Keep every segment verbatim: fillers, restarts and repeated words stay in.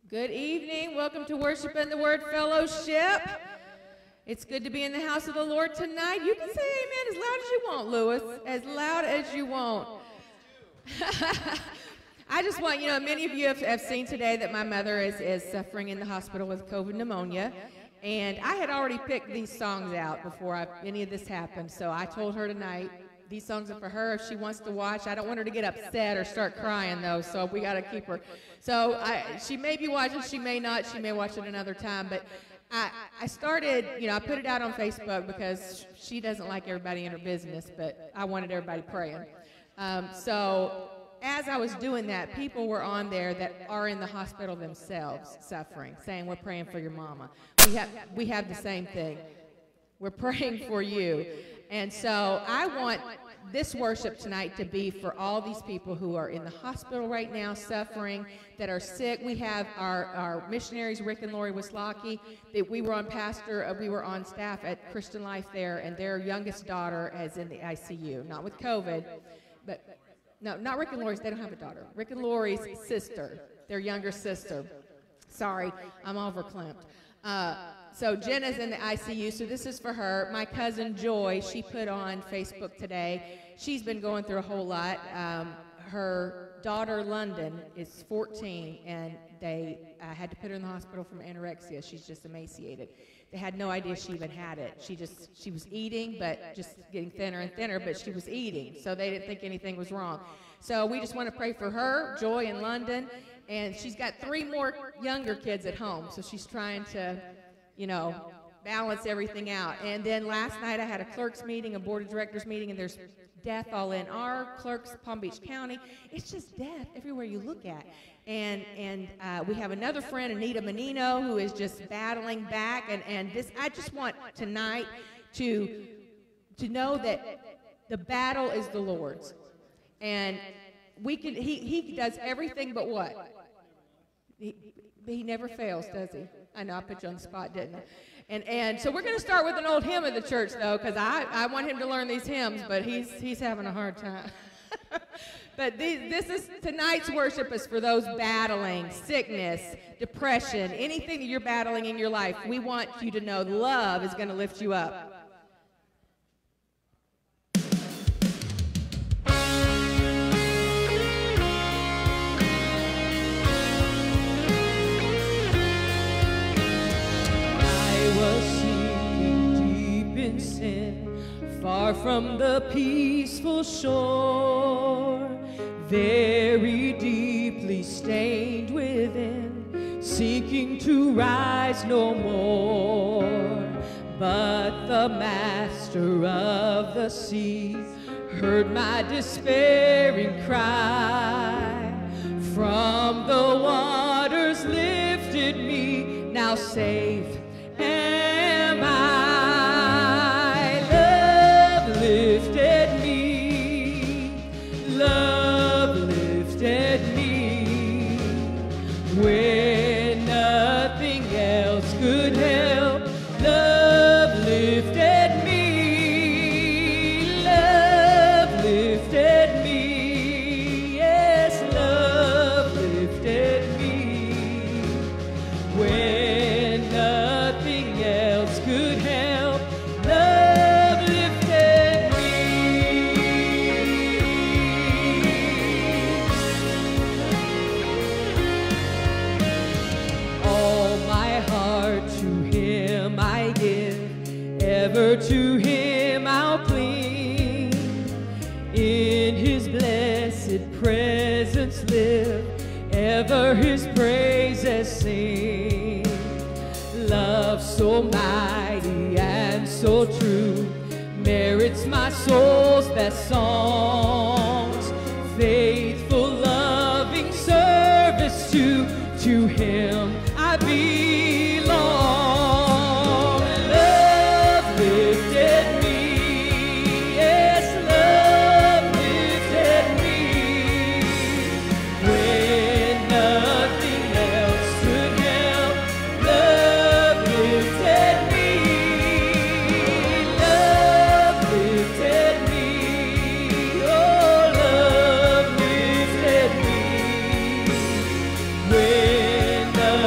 Good evening. Welcome to Worship and the Word Fellowship. It's good to be in the house of the Lord tonight. You can say amen as loud as you want, Lewis. As loud as you want. I just want, you know, many of you have, have seen today that my mother is, is suffering in the hospital with COVID pneumonia. And I had already picked these songs out before I, any of this happened. So I told her tonight, these songs are for her if she wants to watch. I don't want her to get upset or start crying, though, so we got to keep her. So I, she may be watching, she may not, she may watch it another time. But I, I started, you know, I put it out on Facebook because she doesn't like everybody in her business, but I wanted everybody praying. Um, so as I was doing that, people were on there that are in the hospital themselves suffering, saying, we're praying for your mama. We have, we have the same thing. We're praying for you. And so I want this worship tonight to be for all these people who are in the hospital right now suffering, that are sick. We have our, our missionaries, Rick and Lori Wislocki, that we were on pastor, uh, we were on staff at Christian Life there, and their youngest daughter is in the I C U, not with COVID, but no, not Rick and Lori's, they don't have a daughter. Rick and Lori's sister, their younger sister. Sorry, I'm all verklempt. Uh, So Jenna's in the I C U, so this is for her. My cousin Joy, she put on Facebook today. She's been going through a whole lot. Um, her daughter London is fourteen, and they uh, had to put her in the hospital from anorexia. She's just emaciated. They had no idea she even had it. She just she was eating, but just getting thinner and thinner, but she was eating, so they didn't think anything was wrong. So we just want to pray for her, Joy in London, and she's got three more younger kids at home, so she's trying to, you know, balance everything out. And then last night I had a clerks meeting, a board of directors meeting, and there's death all in our clerks, Palm Beach County. It's just death everywhere you look at. And and uh, we have another friend, Anita Menino, who is just battling back. And, and this, I just want tonight to, to know that the battle is the Lord's. And we can, he, he does everything but what? He, he never fails, does he? I know I put you on the spot, didn't I? And and so we're going to start with an old hymn of the church, though, because I, I want him to learn these hymns, but he's he's having a hard time. But these, this is tonight's worship is for those battling sickness, depression, anything that you're battling in your life. We want you to know love is going to lift you up. Sin, far from the peaceful shore, very deeply stained within, seeking to rise no more. But the master of the sea heard my despairing cry. From the waters lifted me, now safe am I. Lifted me, love lifted me, when nothing else could help. Love lifted me, love lifted me, yes, love lifted me, when nothing else could help. Love lifted me. All my heart to him I give, ever to him I'll cling. In his blessed presence live, ever his praises sing. Love so mighty and so true merits my soul's best songs. Faithful, loving service to, to him I belong. Love lifted me, yes, love lifted me, when nothing else could help. Love lifted me, love lifted me, oh, love lifted me, when nothing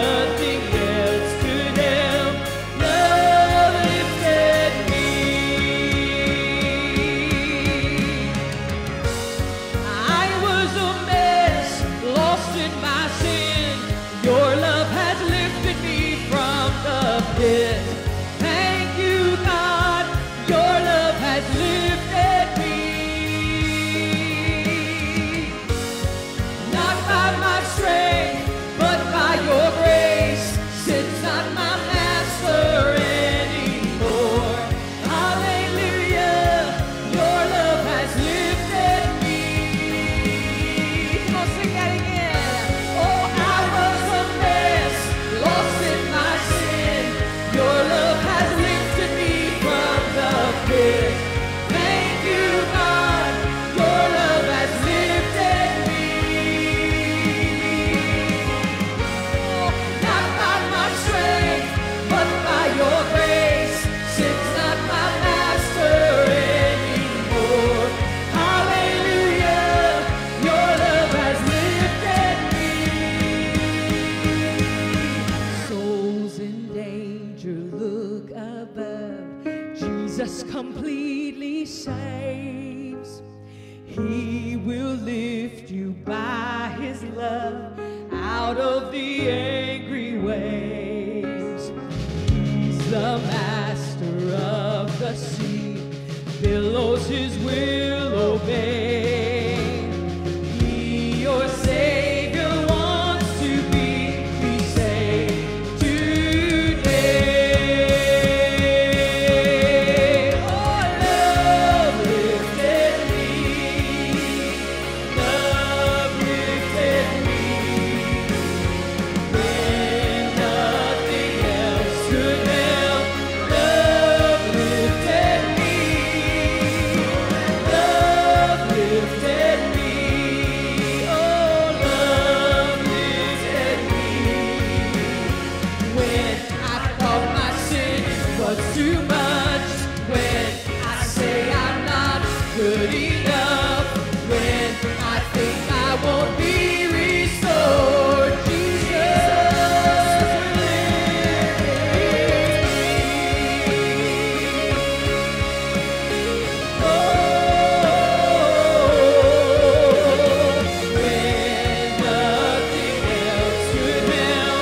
out of the angry waves. He's the master of the sea, billows his will obey. He, your Savior, wants to be, be saved today. Oh, love lifted me, love lifted me, when nothing else could help. Love lifted me, love lifted me, oh, love lifted me, when I thought my sin was too much, when I say I'm not good enough, when I think I won't be restored, Jesus lifted me. Oh, when nothing else could help,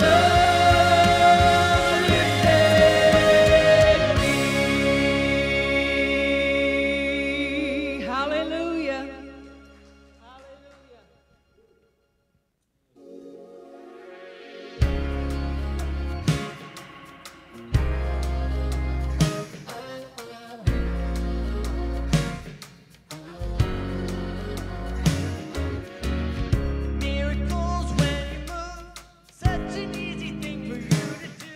love lifted me. Hallelujah. Hallelujah. Miracles when you move, such an easy thing for you to do.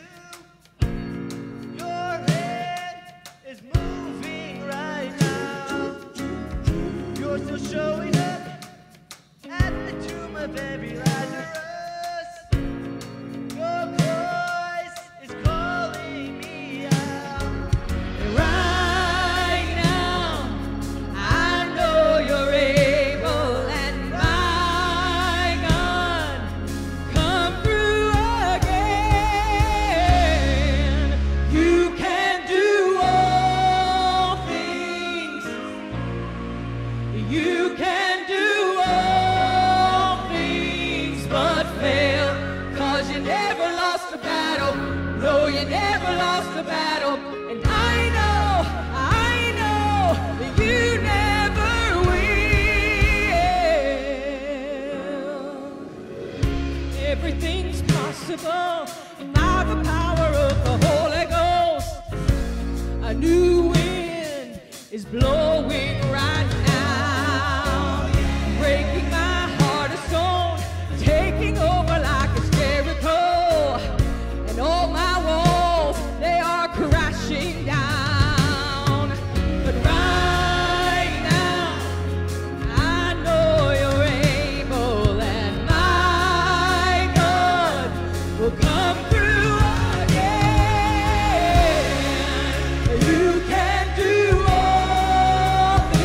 Your head is moving right now. You're still showing up at the tomb of every Lazarus. Your voice is calling me out. And right now, I know you're able, and my God, come through again. You can do all things. You can do all things but fail, 'cause you never lost a battle. No, you never lost a battle. And I know, I know that you never will. Everything's possible by the power of the Holy Ghost. A new wind is blowing right now, breaking my heart of stone, taking over like it's Jericho, and all my walls, they are crashing down. But right now, I know you're able, and my God will come through again. You can do all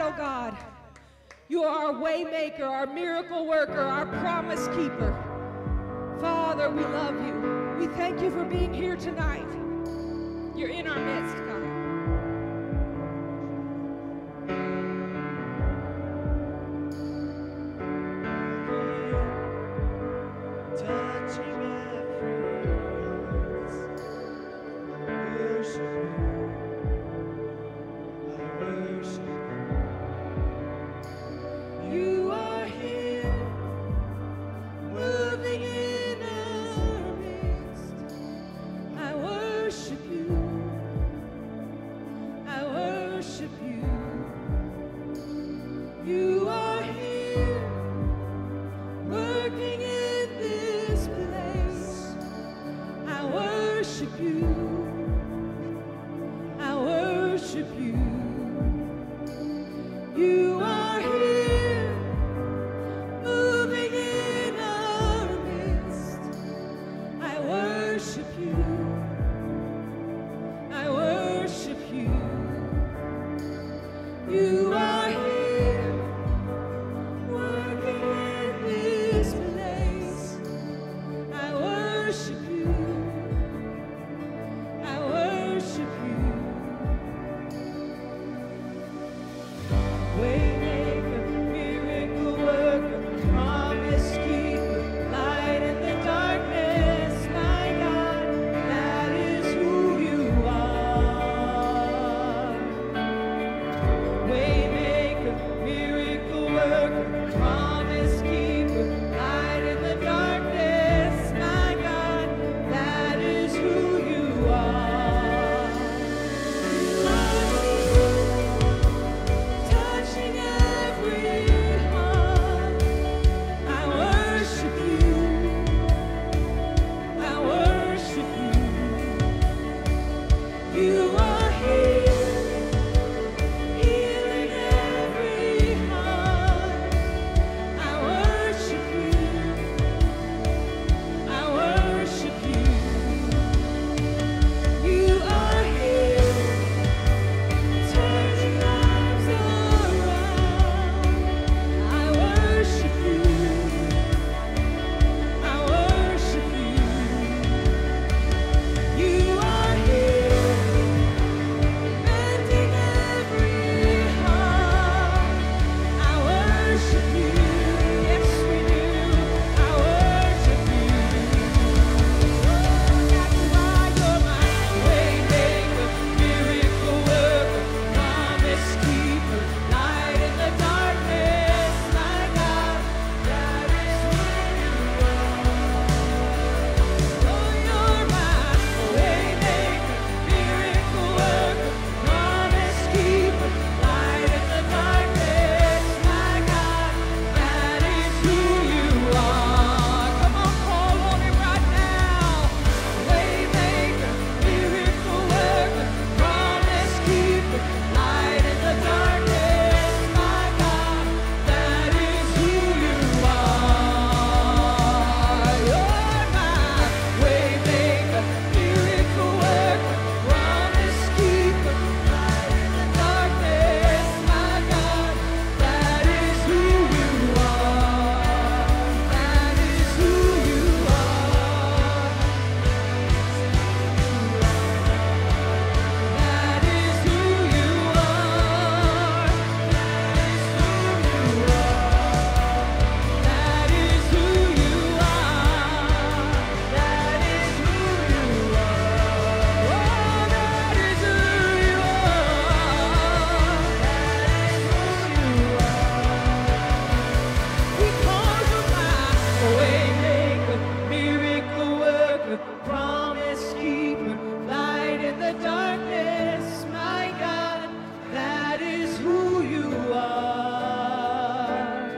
oh God. You are our way maker, our miracle worker, our promise keeper. Father, we love you. We thank you for being here tonight. You're in our midst, God. Touching every heart, worship you, I worship you. You are here, moving in our midst. I worship you, I worship you. You are here, working in this place. I worship you, I worship you. You are here, moving in our midst. I worship you, I worship you. You are here, working in this place. I worship you, I worship you. Waymaker, miracle worker, promise keeper, light in the darkness, my God, that is who you are. Waymaker, miracle worker, promise keeper, light in the darkness, my God, that is who you are. You are touching every heart. I worship you, I worship you. You are here, healing every heart. I worship you, I worship you. You are here, turning lives around. I worship you, I worship you. You are here, mending every heart. I worship you, yes we do. I worship you. That's why you're my waymaker, miracle worker, promise keeper, light in the darkness, my God, that is who you are. Oh, you're my waymaker, miracle worker, promise keeper, light in the darkness, my God, that is who you are. Come on, call on him right now. Waymaker, miracle worker, promise keeper, light in the darkness, my God, that is who you are. You're my waymaker, miracle worker, promise keeper, light in the darkness, my God, that is who you are. That is who you are. That is who you are. That is who you are. That is who you are. That is who you are. Oh, that is who you are. That is who you are. We call you my waymaker, miracle worker, promise keeper, light in the darkness, my God, that is who you are.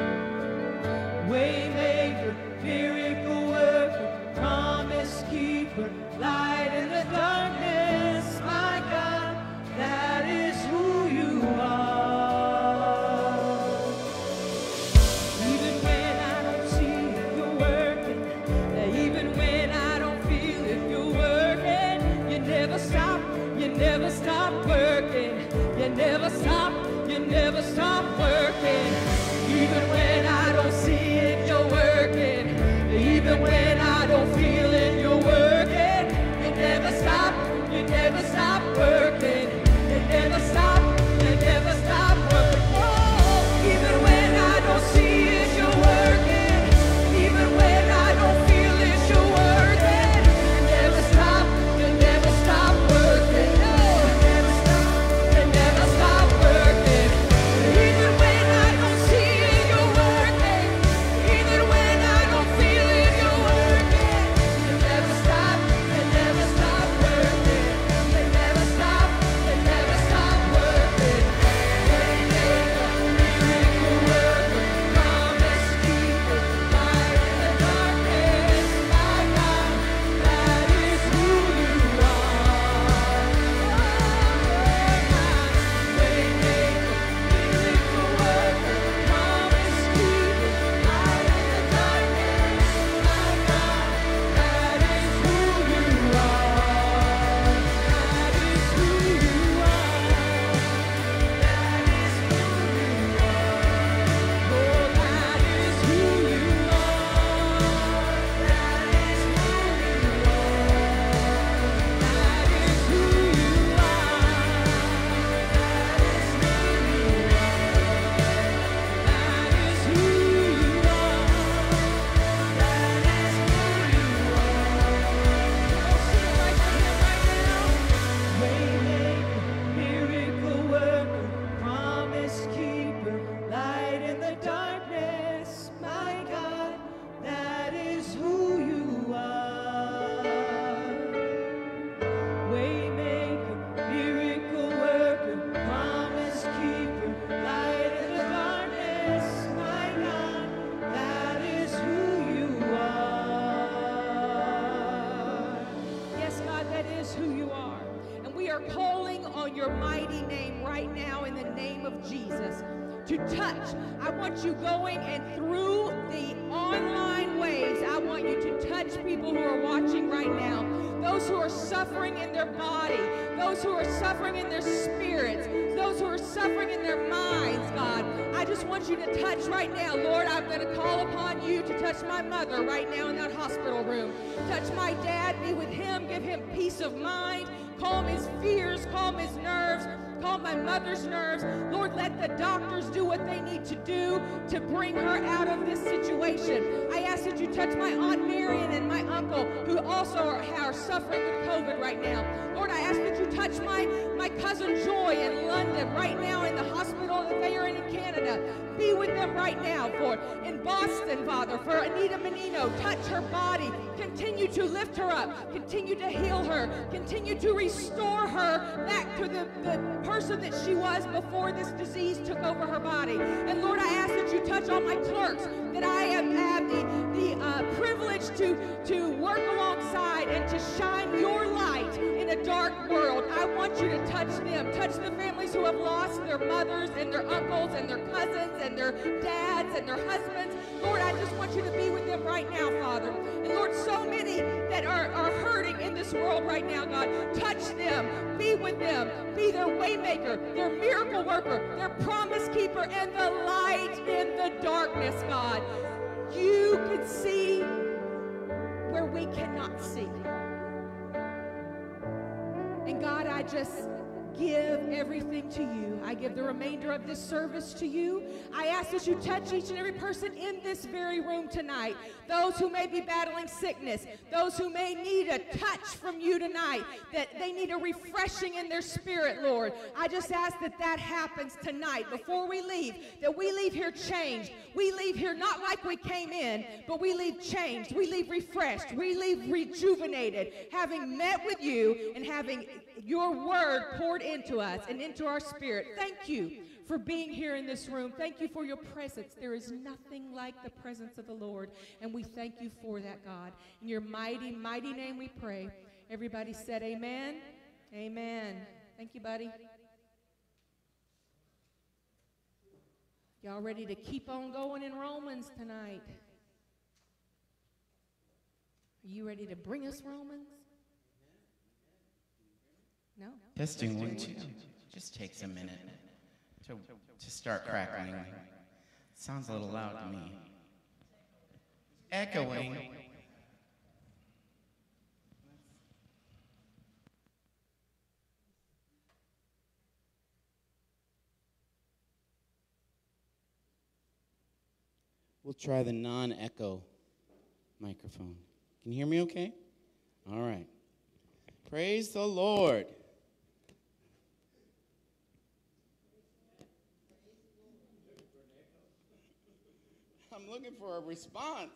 Waymaker, miracle worker, promise keeper, light in the darkness, my God, that is who you are. Even when I don't see it, you're working. Even when I don't feel it, you're working. You never stop, you never stop working. You never stop, you never is who you are. And we are calling on your mighty name right now in the name of Jesus to touch. I want you going and through the online waves, I want you to touch people who are watching right now. Those who are suffering in their body, those who are suffering in their spirits, those who are suffering in their minds, God. I just want you to touch right now. Lord, I'm going to call upon you to touch my mother right now in that hospital room. Touch my dad, be with him, give him peace of mind, calm his fears, calm his nerves, calm my mother's nerves. Lord, let the doctors do what they need to do to bring her out of this situation. I ask that you touch my Aunt Marion and my uncle who also are, are suffering with COVID right now. Lord, I ask that you touch my, my cousin Joy in London right now in the hospital that they are in in Canada. Be with them right now, Lord. In Boston, Father, for Anita Menino, touch her body. Continue to lift her up. Continue to heal her. Continue to restore her back to the, the person that she was before this disease took over her body. And Lord, I ask that you touch all my clerks that I have, have the, the uh, privilege to, to work alongside and to shine your light in a dark world. I want you to touch them. Touch the families who have lost their mothers and their uncles and their cousins and their dads and their husbands. Lord, I just want you to be with them right now, Father. And Lord, so many that are, are hurting in this world right now, God, touch them. Be with them. Be their waymaker, their miracle worker, their promise keeper, and the light in the darkness, God. You can see where we cannot see. And God, I just give everything to you. I give the remainder of this service to you. I ask that you touch each and every person in this very room tonight. Those who may be battling sickness, those who may need a touch from you tonight, that they need a refreshing in their spirit, Lord. I just ask that that happens tonight before we leave, that we leave here changed. We leave here not like we came in, but we leave changed. We leave refreshed. We leave rejuvenated, having met with you and having your word poured into us and into our spirit. Thank you for being here in this room. Thank you for your presence. There is nothing like the presence of the Lord, and we thank you for that, God. In your mighty, mighty name we pray. Everybody said amen. Amen. Thank you, buddy. Y'all ready to keep on going in Romans tonight? Are you ready to bring us Romans? No? Testing one, two. Just takes a minute to, to start crackling. Sounds a little loud to me. Echoing. We'll try the non-echo microphone. Can you hear me okay? All right. Praise the Lord. I'm looking for a response.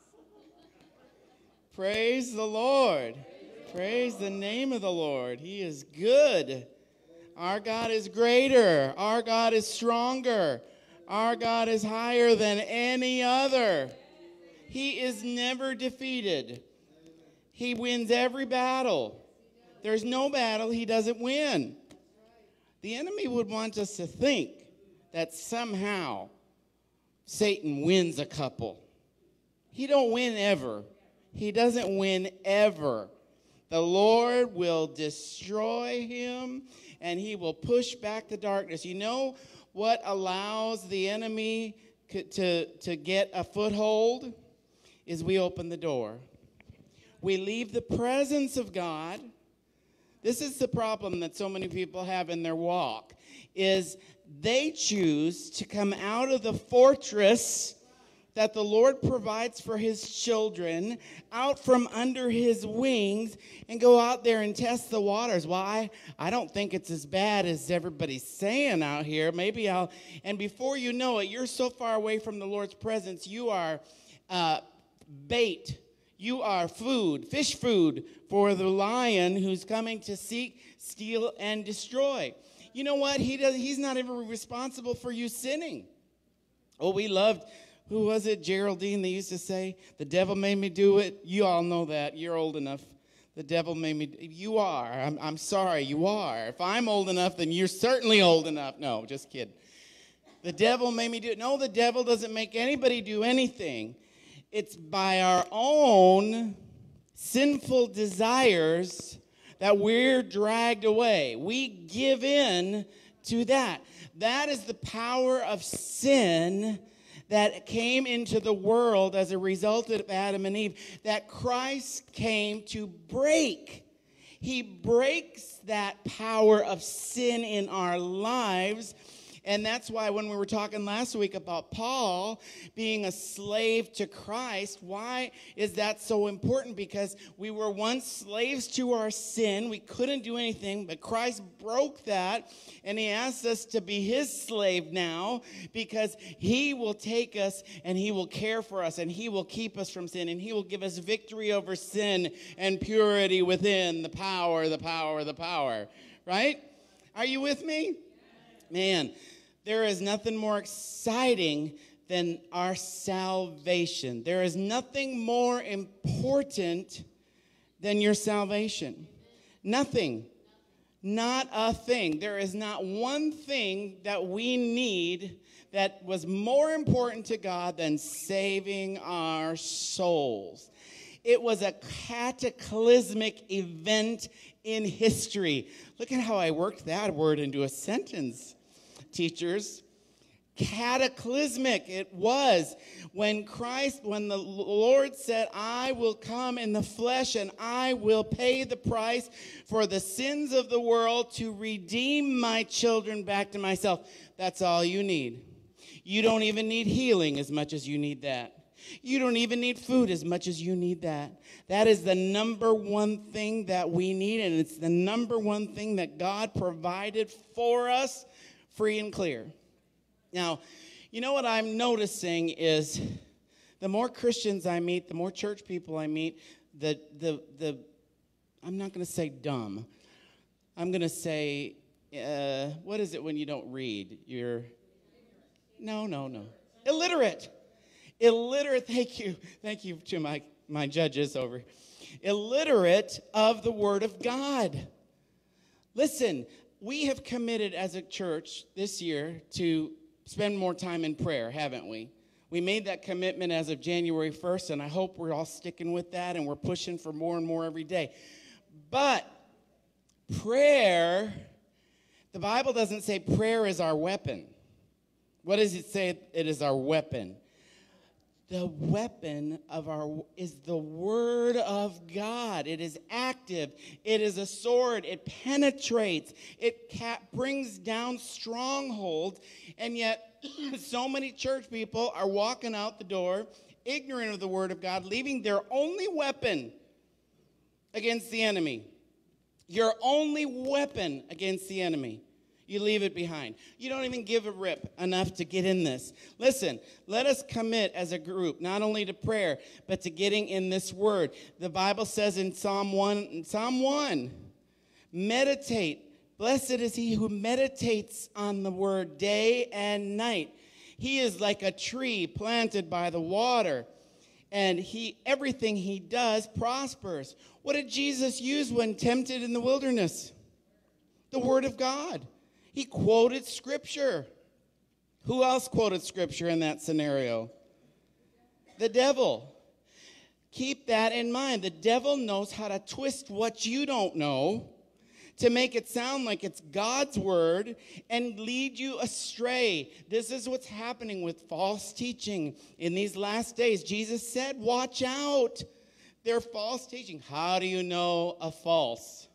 Praise the Lord. Praise the name of the Lord. He is good. Our God is greater. Our God is stronger. Our God is higher than any other. He is never defeated. He wins every battle. There's no battle he doesn't win. The enemy would want us to think that somehow Satan wins a couple. He don't win ever. He doesn't win ever. The Lord will destroy him, and he will push back the darkness. You know what allows the enemy to, to get a foothold? Is we open the door. We leave the presence of God. This is the problem that so many people have in their walk, is they choose to come out of the fortress that the Lord provides for his children, out from under his wings, and go out there and test the waters. Why? I don't think it's as bad as everybody's saying out here. Maybe I'll, and before you know it, you're so far away from the Lord's presence, you are uh, bait. You are food, fish food for the lion who's coming to seek, steal, and destroy. You know what? He does. He's not even responsible for you sinning. Oh, we loved, who was it, Geraldine, they used to say, the devil made me do it. You all know that. You're old enough. The devil made me, you are. I'm, I'm sorry, you are. If I'm old enough, then you're certainly old enough. No, just kidding. The devil made me do it. No, the devil doesn't make anybody do anything. It's by our own sinful desires that we're dragged away. We give in to that. That is the power of sin that came into the world as a result of Adam and Eve, that Christ came to break. He breaks that power of sin in our lives. And that's why when we were talking last week about Paul being a slave to Christ, why is that so important? Because we were once slaves to our sin. We couldn't do anything, but Christ broke that, and he asked us to be his slave now, because he will take us and he will care for us and he will keep us from sin and he will give us victory over sin and purity within. The power, the power, the power. Right? Are you with me? Man, there is nothing more exciting than our salvation. There is nothing more important than your salvation. Nothing. Not a thing. There is not one thing that we need that was more important to God than saving our souls. It was a cataclysmic event in history. Look at how I worked that word into a sentence, teachers. Cataclysmic it was when Christ, when the Lord said, I will come in the flesh and I will pay the price for the sins of the world to redeem my children back to myself. That's all you need. You don't even need healing as much as you need that. You don't even need food as much as you need that. That is the number one thing that we need, and it's the number one thing that God provided for us free and clear. Now, you know what I'm noticing is the more Christians I meet, the more church people I meet, the, the, the I'm not going to say dumb. I'm going to say, uh, what is it when you don't read? You're, no, no, no. Illiterate. Illiterate, thank you. Thank you to my, my judges over. Illiterate of the Word of God. Listen, we have committed as a church this year to spend more time in prayer, haven't we? We made that commitment as of January first, and I hope we're all sticking with that, and we're pushing for more and more every day. But prayer, the Bible doesn't say prayer is our weapon. What does it say it is our weapon? The weapon of our is the Word of God. It is active. It is a sword. It penetrates. It ca- brings down strongholds. And yet, so many church people are walking out the door, ignorant of the Word of God, leaving their only weapon against the enemy. Your only weapon against the enemy. You leave it behind. You don't even give a rip enough to get in this. Listen, let us commit as a group, not only to prayer, but to getting in this word. The Bible says in Psalm one, Psalm one, meditate. Blessed is he who meditates on the word day and night. He is like a tree planted by the water, and he everything he does prospers. What did Jesus use when tempted in the wilderness? The word of God. He quoted Scripture. Who else quoted Scripture in that scenario? The devil. Keep that in mind. The devil knows how to twist what you don't know to make it sound like it's God's word and lead you astray. This is what's happening with false teaching in these last days. Jesus said, watch out. They're false teaching. How do you know a false?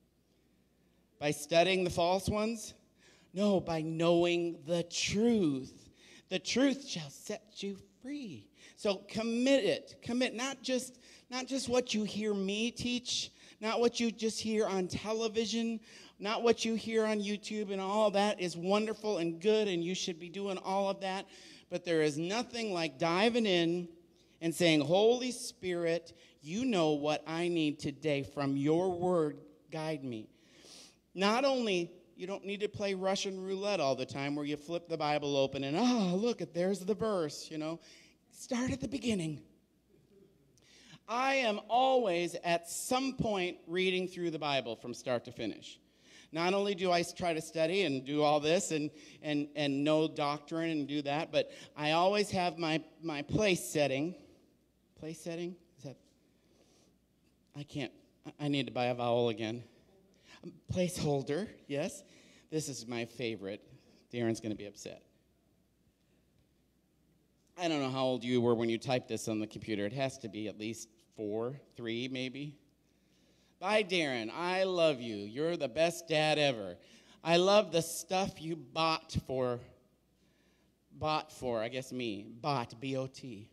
By studying the false ones? No, by knowing the truth. The truth shall set you free. So commit it. Commit not just, not just what you hear me teach, not what you just hear on television, not what you hear on YouTube, and all of that is wonderful and good, and you should be doing all of that. But there is nothing like diving in and saying, Holy Spirit, you know what I need today from your word. Guide me. Not only you don't need to play Russian roulette all the time where you flip the Bible open and, oh, look, there's the verse, you know. Start at the beginning. I am always at some point reading through the Bible from start to finish. Not only do I try to study and do all this and, and, and know doctrine and do that, but I always have my, my place setting. Place setting? Is that? I can't. I need to buy a vowel again. Placeholder, yes. This is my favorite. Darren's going to be upset. I don't know how old you were when you typed this on the computer. It has to be at least four, three maybe. Bye, Darren. I love you. You're the best dad ever. I love the stuff you bought for, bought for, I guess me, bought, B O T.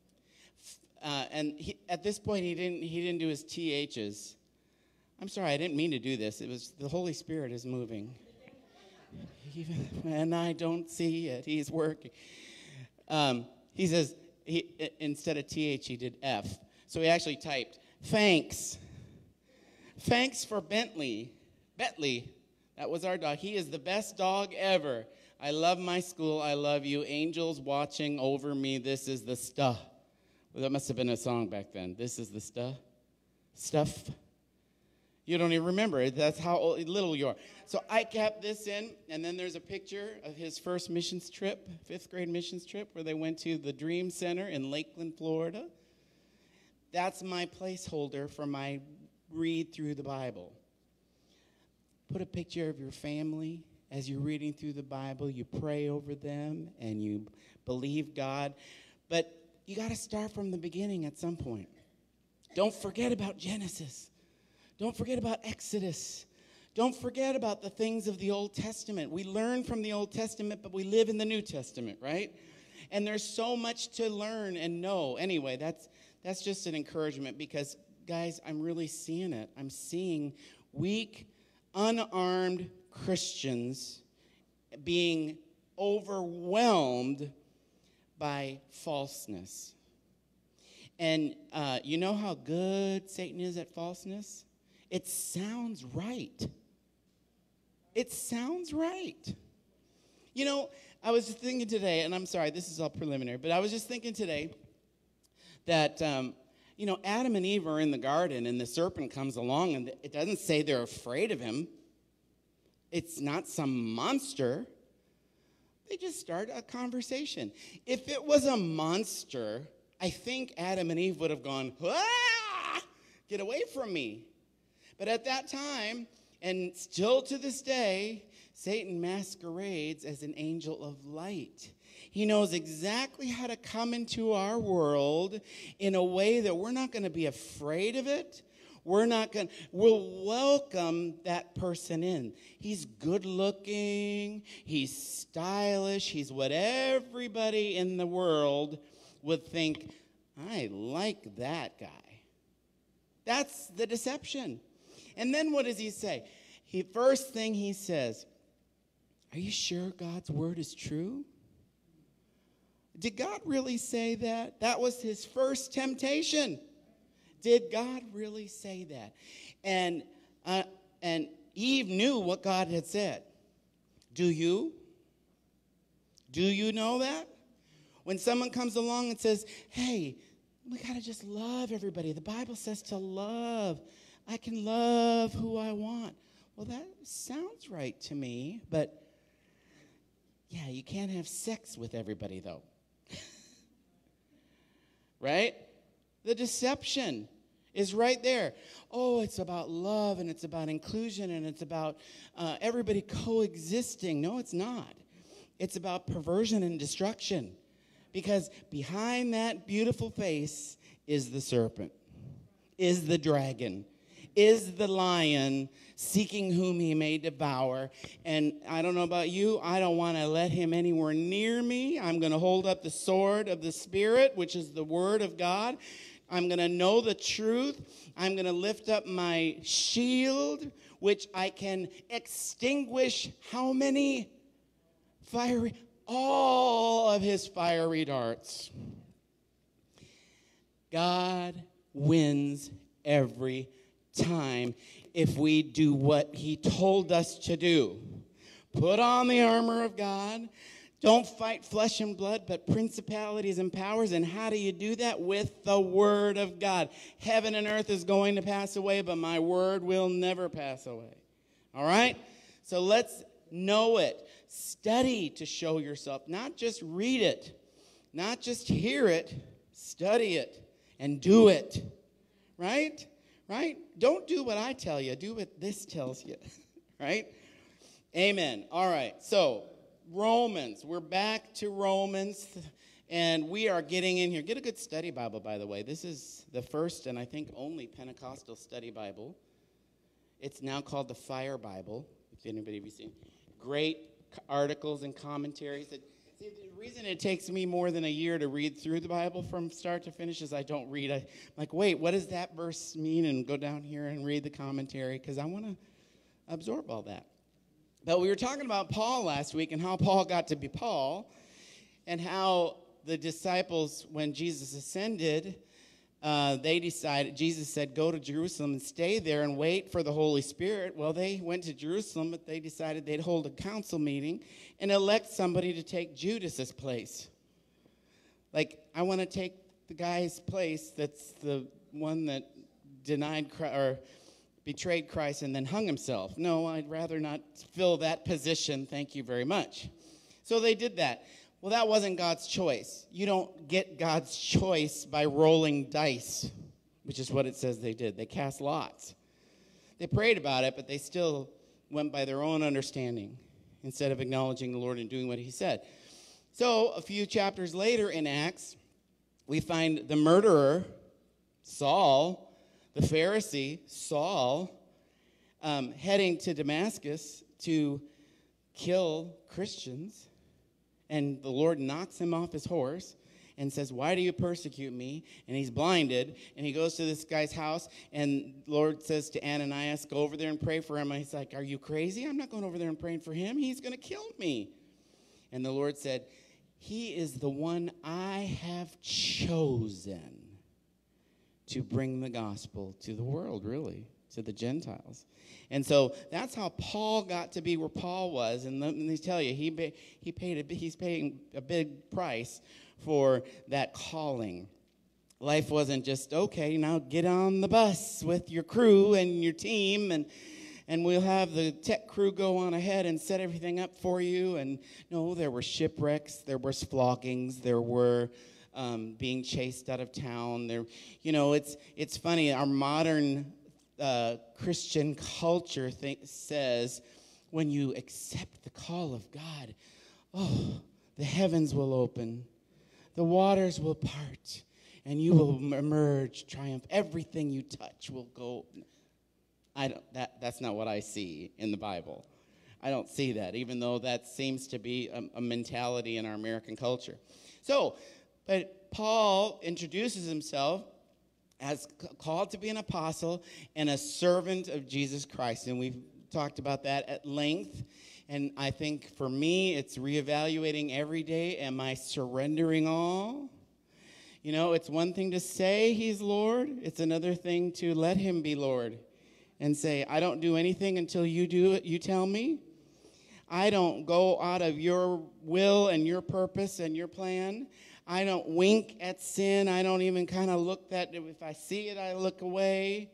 Uh, and he, at this point, he didn't, he didn't do his T H's. I'm sorry, I didn't mean to do this. It was the Holy Spirit is moving. Even when I don't see it, he's working. Um, he says, he, instead of T H, he did F. So he actually typed, thanks. Thanks for Bentley. Bentley, that was our dog. He is the best dog ever. I love my school. I love you. Angels watching over me. This is the stuff. Well, that must have been a song back then. This is the stuff. Stuff. You don't even remember it. That's how old, little you are. So I kept this in, and then there's a picture of his first missions trip, fifth grade missions trip, where they went to the Dream Center in Lakeland, Florida. That's my placeholder for my read through the Bible. Put a picture of your family as you're reading through the Bible. You pray over them, and you believe God. But you got to start from the beginning at some point. Don't forget about Genesis. Don't forget about Exodus. Don't forget about the things of the Old Testament. We learn from the Old Testament, but we live in the New Testament, right? And there's so much to learn and know. Anyway, that's that's just an encouragement because, guys, I'm really seeing it. I'm seeing weak, unarmed Christians being overwhelmed by falseness. And uh, you know how good Satan is at falseness? It sounds right. It sounds right. You know, I was just thinking today, and I'm sorry, this is all preliminary, but I was just thinking today that, um, you know, Adam and Eve are in the garden, and the serpent comes along, and it doesn't say they're afraid of him. It's not some monster. They just start a conversation. If it was a monster, I think Adam and Eve would have gone, ah, get away from me. But at that time, and still to this day, Satan masquerades as an angel of light. He knows exactly how to come into our world in a way that we're not going to be afraid of it. We're not going to, we'll welcome that person in. He's good looking, he's stylish, he's what everybody in the world would think, I like that guy. That's the deception. And then what does he say? He first thing he says, are you sure God's word is true? Did God really say that? That was his first temptation. Did God really say that? And uh, and Eve knew what God had said. Do you? Do you know that? When someone comes along and says, hey, we got to just love everybody. The Bible says to love. I can love who I want. Well, that sounds right to me, but yeah, you can't have sex with everybody, though. Right? The deception is right there. Oh, it's about love, and it's about inclusion, and it's about uh, everybody coexisting. No, it's not. It's about perversion and destruction, because behind that beautiful face is the serpent, is the dragon, is the lion seeking whom he may devour. And I don't know about you, I don't want to let him anywhere near me. I'm going to hold up the sword of the Spirit, which is the word of God. I'm going to know the truth. I'm going to lift up my shield, which I can extinguish how many fiery, all of his fiery darts. God wins every time if we do what he told us to do. Put on the armor of God, Don't fight flesh and blood, but principalities and powers. And how do you do that? With the word of God. Heaven and earth is going to pass away, but my word will never pass away. All right? So let's know it. Study to show yourself. Not just read it. Not just hear it. Study it and do it. Right? Right? Don't do what I tell you. Do what this tells you. Right? Amen. All right. So, Romans. We're back to Romans, and we are getting in here. Get a good study Bible, by the way. This is the first and I think only Pentecostal study Bible. It's now called the Fire Bible, if anybody have seen. Great articles and commentaries. It, see, the reason it takes me more than a year to read through the Bible from start to finish is I don't read. I, I'm like, wait, what does that verse mean? And go down here and read the commentary because I want to absorb all that. But we were talking about Paul last week and how Paul got to be Paul and how the disciples, when Jesus ascended, uh, they decided, Jesus said, go to Jerusalem and stay there and wait for the Holy Spirit. Well, they went to Jerusalem, but they decided they'd hold a council meeting and elect somebody to take Judas's place. Like, I want to take the guy's place that's the one that denied Christ, or betrayed Christ and then hung himself. No, I'd rather not fill that position. Thank you very much. So they did that. Well, that wasn't God's choice. You don't get God's choice by rolling dice, which is what it says they did. They cast lots. They prayed about it, but they still went by their own understanding instead of acknowledging the Lord and doing what he said. So a few chapters later in Acts, we find the murderer, Saul, the Pharisee, Saul, um, heading to Damascus to kill Christians. And the Lord knocks him off his horse and says, why do you persecute me? And he's blinded. And he goes to this guy's house. And the Lord says to Ananias, go over there and pray for him. And he's like, are you crazy? I'm not going over there and praying for him. He's going to kill me. And the Lord said, he is the one I have chosen to bring the gospel to the world, really, to the Gentiles. And so that's how Paul got to be where Paul was. And let me tell you, he he paid a, he's paying a big price for that calling. Life wasn't just, okay, now get on the bus with your crew and your team, and and we'll have the tech crew go on ahead and set everything up for you. And no, there were shipwrecks, there were floggings, there were Um, being chased out of town. There, you know, it's it's funny. Our modern uh, Christian culture th- says, when you accept the call of God, oh, the heavens will open, the waters will part, and you will emerge triumph. Everything you touch will go. I don't. That that's not what I see in the Bible. I don't see that, even though that seems to be a, a mentality in our American culture. So. But Paul introduces himself as c- called to be an apostle and a servant of Jesus Christ. And we've talked about that at length. And I think for me, it's reevaluating every day. Am I surrendering all? You know, it's one thing to say he's Lord. It's another thing to let him be Lord and say, I don't do anything until you do it. You tell me. I don't go out of your will and your purpose and your plan. I don't wink at sin. I don't even kind of look that. If I see it, I look away.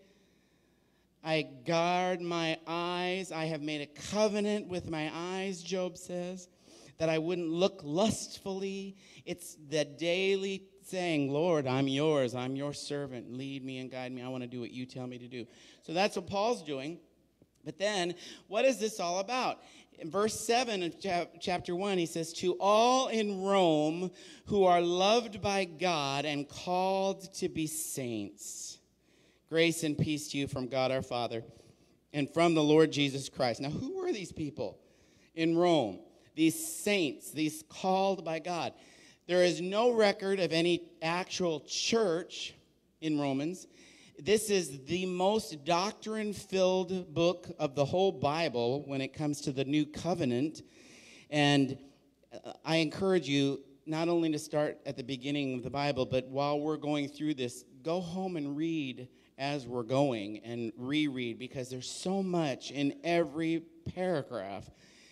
I guard my eyes. I have made a covenant with my eyes, Job says, that I wouldn't look lustfully. It's the daily saying, Lord, I'm yours. I'm your servant. Lead me and guide me. I want to do what you tell me to do. So that's what Paul's doing. But then, what is this all about? In verse seven of chapter one, he says, to all in Rome who are loved by God and called to be saints, grace and peace to you from God our Father and from the Lord Jesus Christ. Now, who were these people in Rome? These saints, these called by God. There is no record of any actual church in Romans. This is the most doctrine-filled book of the whole Bible when it comes to the new covenant. And I encourage you not only to start at the beginning of the Bible, but while we're going through this, go home and read as we're going and reread, because there's so much in every paragraph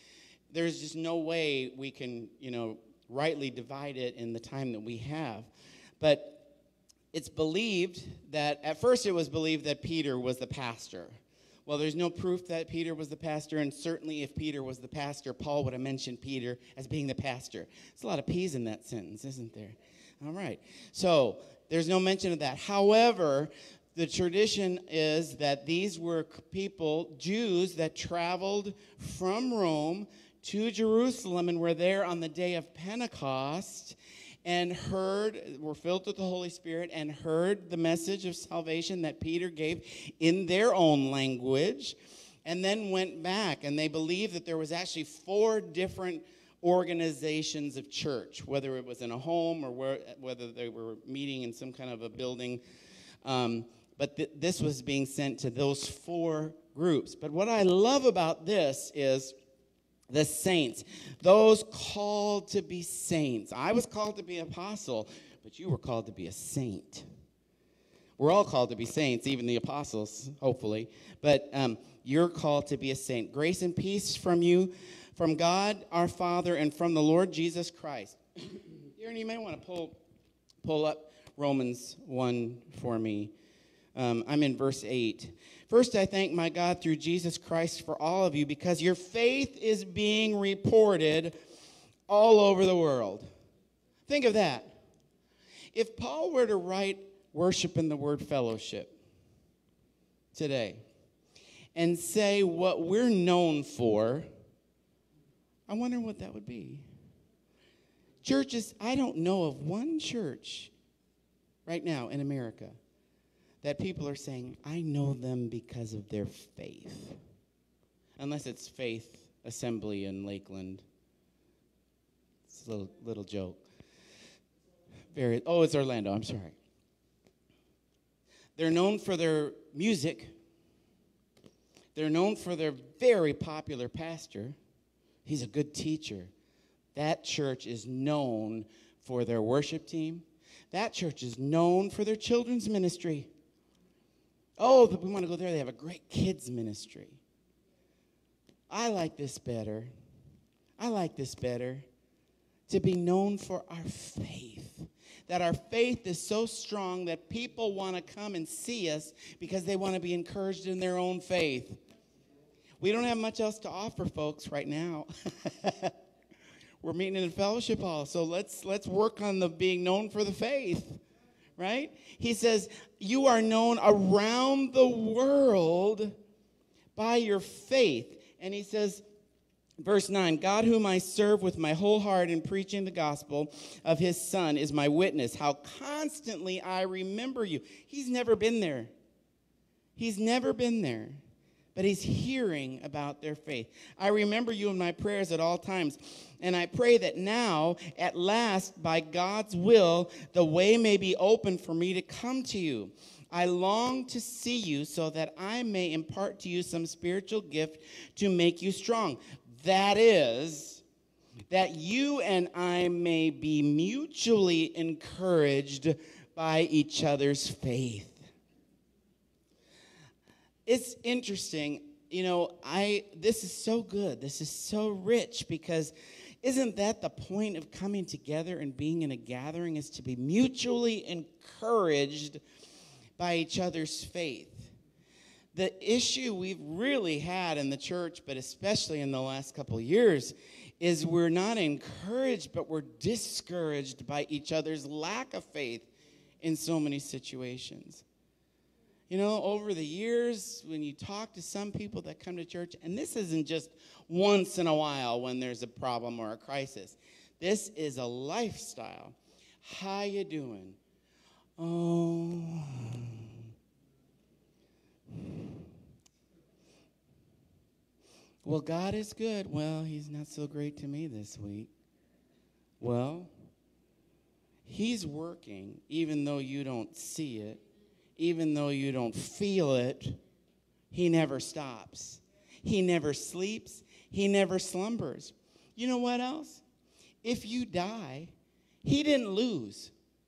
there's just no way we can, you know, rightly divide it in the time that we have. But it's believed that, at first it was believed that Peter was the pastor. Well, there's no proof that Peter was the pastor, and certainly if Peter was the pastor, Paul would have mentioned Peter as being the pastor. There's a lot of P's in that sentence, isn't there? All right. So there's no mention of that. However, the tradition is that these were people, Jews, that traveled from Rome to Jerusalem and were there on the day of Pentecost and heard, were filled with the Holy Spirit and heard the message of salvation that Peter gave in their own language, and then went back. And they believed that there was actually four different organizations of church, whether it was in a home or where, whether they were meeting in some kind of a building. Um, but th- this was being sent to those four groups. But what I love about this is the saints, those called to be saints. I was called to be an apostle, but you were called to be a saint. We're all called to be saints, even the apostles, hopefully. But um, you're called to be a saint. Grace and peace from you, from God our Father, and from the Lord Jesus Christ. Aaron, you may want to pull, pull up Romans one for me. Um, I'm in verse eight. First, I thank my God through Jesus Christ for all of you, because your faith is being reported all over the world. Think of that. If Paul were to write worship in the word fellowship today and say what we're known for, I wonder what that would be. Churches, I don't know of one church right now in America that people are saying, I know them because of their faith. Unless it's Faith Assembly in Lakeland. It's a little, little joke. Very, oh, it's Orlando, I'm sorry. They're known for their music. They're known for their very popular pastor. He's a good teacher. That church is known for their worship team. That church is known for their children's ministry. Oh, we want to go there. They have a great kids ministry. I like this better. I like this better. To be known for our faith. That our faith is so strong that people want to come and see us because they want to be encouraged in their own faith. We don't have much else to offer, folks, right now. We're meeting in a fellowship hall, so let's let's work on the being known for the faith. Right? He says, you are known around the world by your faith. And he says, verse nine, God whom I serve with my whole heart in preaching the gospel of his Son is my witness, how constantly I remember you. He's never been there. He's never been there. But he's hearing about their faith. I remember you in my prayers at all times. And I pray that now, at last, by God's will, the way may be open for me to come to you. I long to see you so that I may impart to you some spiritual gift to make you strong. That is, that you and I may be mutually encouraged by each other's faith. It's interesting, you know, I this is so good. This is so rich, because isn't that the point of coming together and being in a gathering, is to be mutually encouraged by each other's faith? The issue we've really had in the church, but especially in the last couple of years, is we're not encouraged, but we're discouraged by each other's lack of faith in so many situations. You know, over the years, when you talk to some people that come to church, and this isn't just once in a while when there's a problem or a crisis. This is a lifestyle. How you doing? Oh. Well, God is good. Well, he's not so great to me this week. Well, he's working even though you don't see it. Even though you don't feel it, he never stops. He never sleeps. He never slumbers. You know what else? If you die, he didn't lose.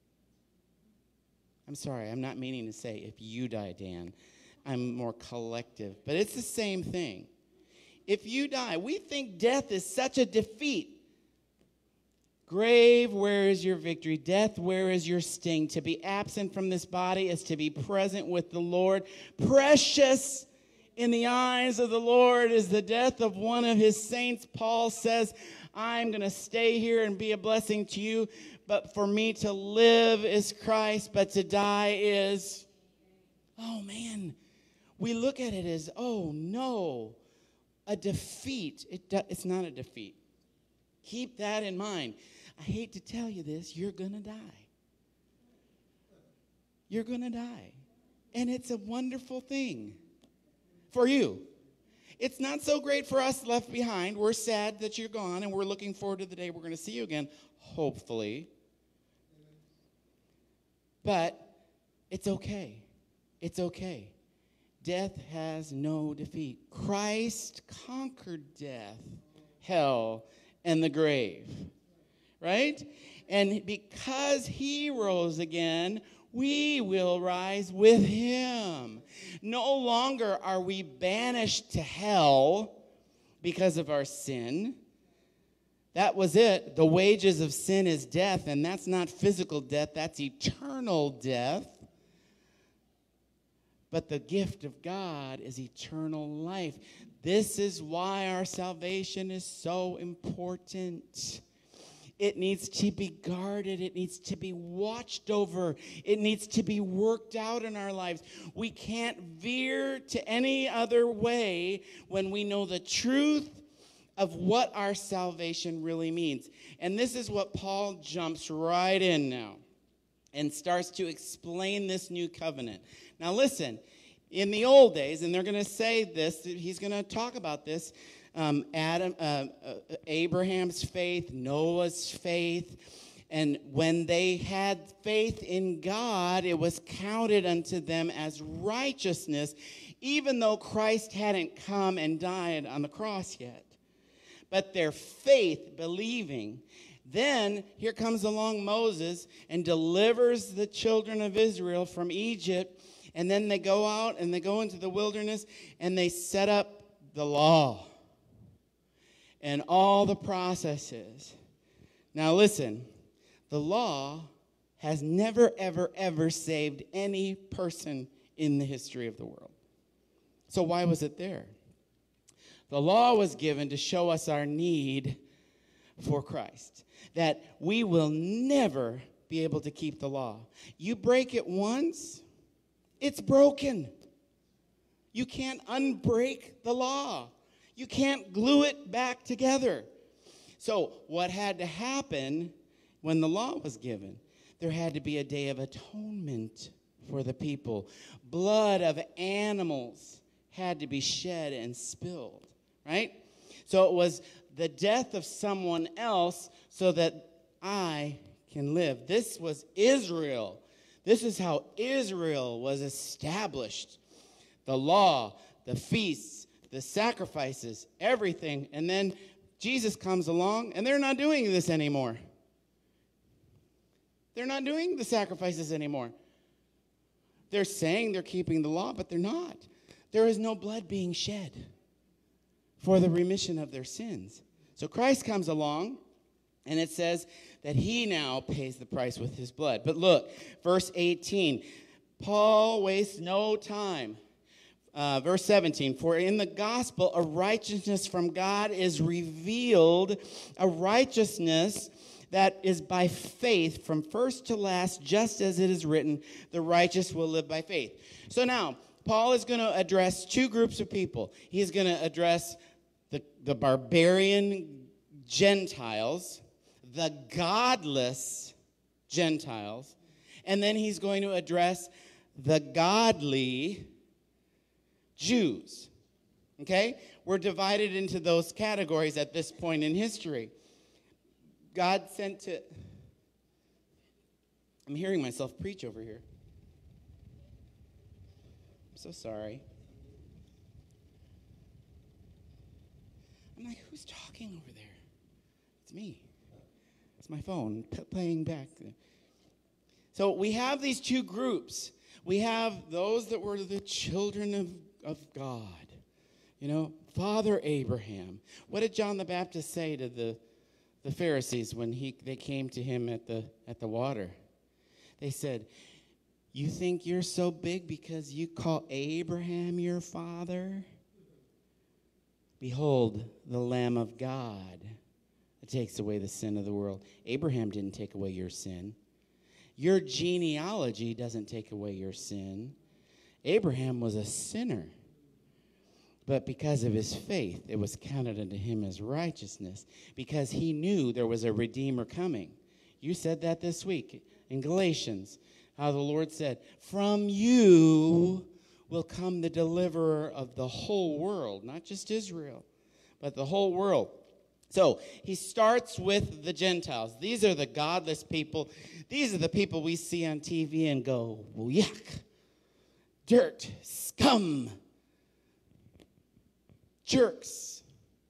I'm sorry, I'm not meaning to say if you die, Dan. I'm more collective. But it's the same thing. if you die, we think death is such a defeat. Grave, where is your victory? Death, where is your sting? To be absent from this body is to be present with the Lord. Precious in the eyes of the Lord is the death of one of his saints. Paul says, I'm going to stay here and be a blessing to you, but for me to live is Christ, but to die is, oh man, we look at it as, oh no, a defeat. It do, it's not a defeat. Keep that in mind. I hate to tell you this, you're going to die. You're going to die. And it's a wonderful thing for you. It's not so great for us left behind. We're sad that you're gone, and we're looking forward to the day we're going to see you again, hopefully. But it's okay. It's okay. Death has no defeat. Christ conquered death, hell, and the grave. Right? And because he rose again, we will rise with him. No longer are we banished to hell because of our sin. That was it. The wages of sin is death, and that's not physical death, that's eternal death. But the gift of God is eternal life. This is why our salvation is so important. It needs to be guarded. It needs to be watched over. It needs to be worked out in our lives. We can't veer to any other way when we know the truth of what our salvation really means. And this is what Paul jumps right in now and starts to explain this new covenant. Now listen, in the old days, and they're going to say this, he's going to talk about this, Um, Adam, uh, uh, Abraham's faith, Noah's faith, and when they had faith in God, it was counted unto them as righteousness, even though Christ hadn't come and died on the cross yet. But their faith, believing, then here comes along Moses and delivers the children of Israel from Egypt, and then they go out and they go into the wilderness and they set up the law. And all the processes. Now listen, the law has never, ever, ever saved any person in the history of the world. So why was it there? The law was given to show us our need for Christ. That we will never be able to keep the law. You break it once, it's broken. You can't unbreak the law. You can't glue it back together. So what had to happen when the law was given? There had to be a day of atonement for the people. Blood of animals had to be shed and spilled, right? So it was the death of someone else so that I can live. This was Israel. This is how Israel was established. The law, the feasts, the sacrifices, everything. And then Jesus comes along, and they're not doing this anymore. They're not doing the sacrifices anymore. They're saying they're keeping the law, but they're not. There is no blood being shed for the remission of their sins. So Christ comes along, and it says that he now pays the price with his blood. But look, verse eighteen, Paul wastes no time. Uh, verse seventeen, for in the gospel a righteousness from God is revealed, a righteousness that is by faith from first to last, just as it is written, the righteous will live by faith. So now, Paul is going to address two groups of people. He's going to address the, the barbarian Gentiles, the godless Gentiles, and then he's going to address the godly Jews, okay? We're divided into those categories at this point in history. God sent to... I'm hearing myself preach over here. I'm so sorry. I'm like, who's talking over there? It's me. It's my phone p- playing back. So we have these two groups. We have those that were the children of, of God. You know, Father Abraham. What did John the Baptist say to the, the Pharisees when he they came to him at the at the water? They said, "You think you're so big because you call Abraham your father? Behold, the Lamb of God that takes away the sin of the world." Abraham didn't take away your sin. Your genealogy doesn't take away your sin. Abraham was a sinner. But because of his faith, it was counted unto him as righteousness, because he knew there was a Redeemer coming. You said that this week in Galatians, how the Lord said, "From you will come the deliverer of the whole world," not just Israel, but the whole world. So he starts with the Gentiles. These are the godless people. These are the people we see on T V and go, well, yuck, dirt, scum, jerks,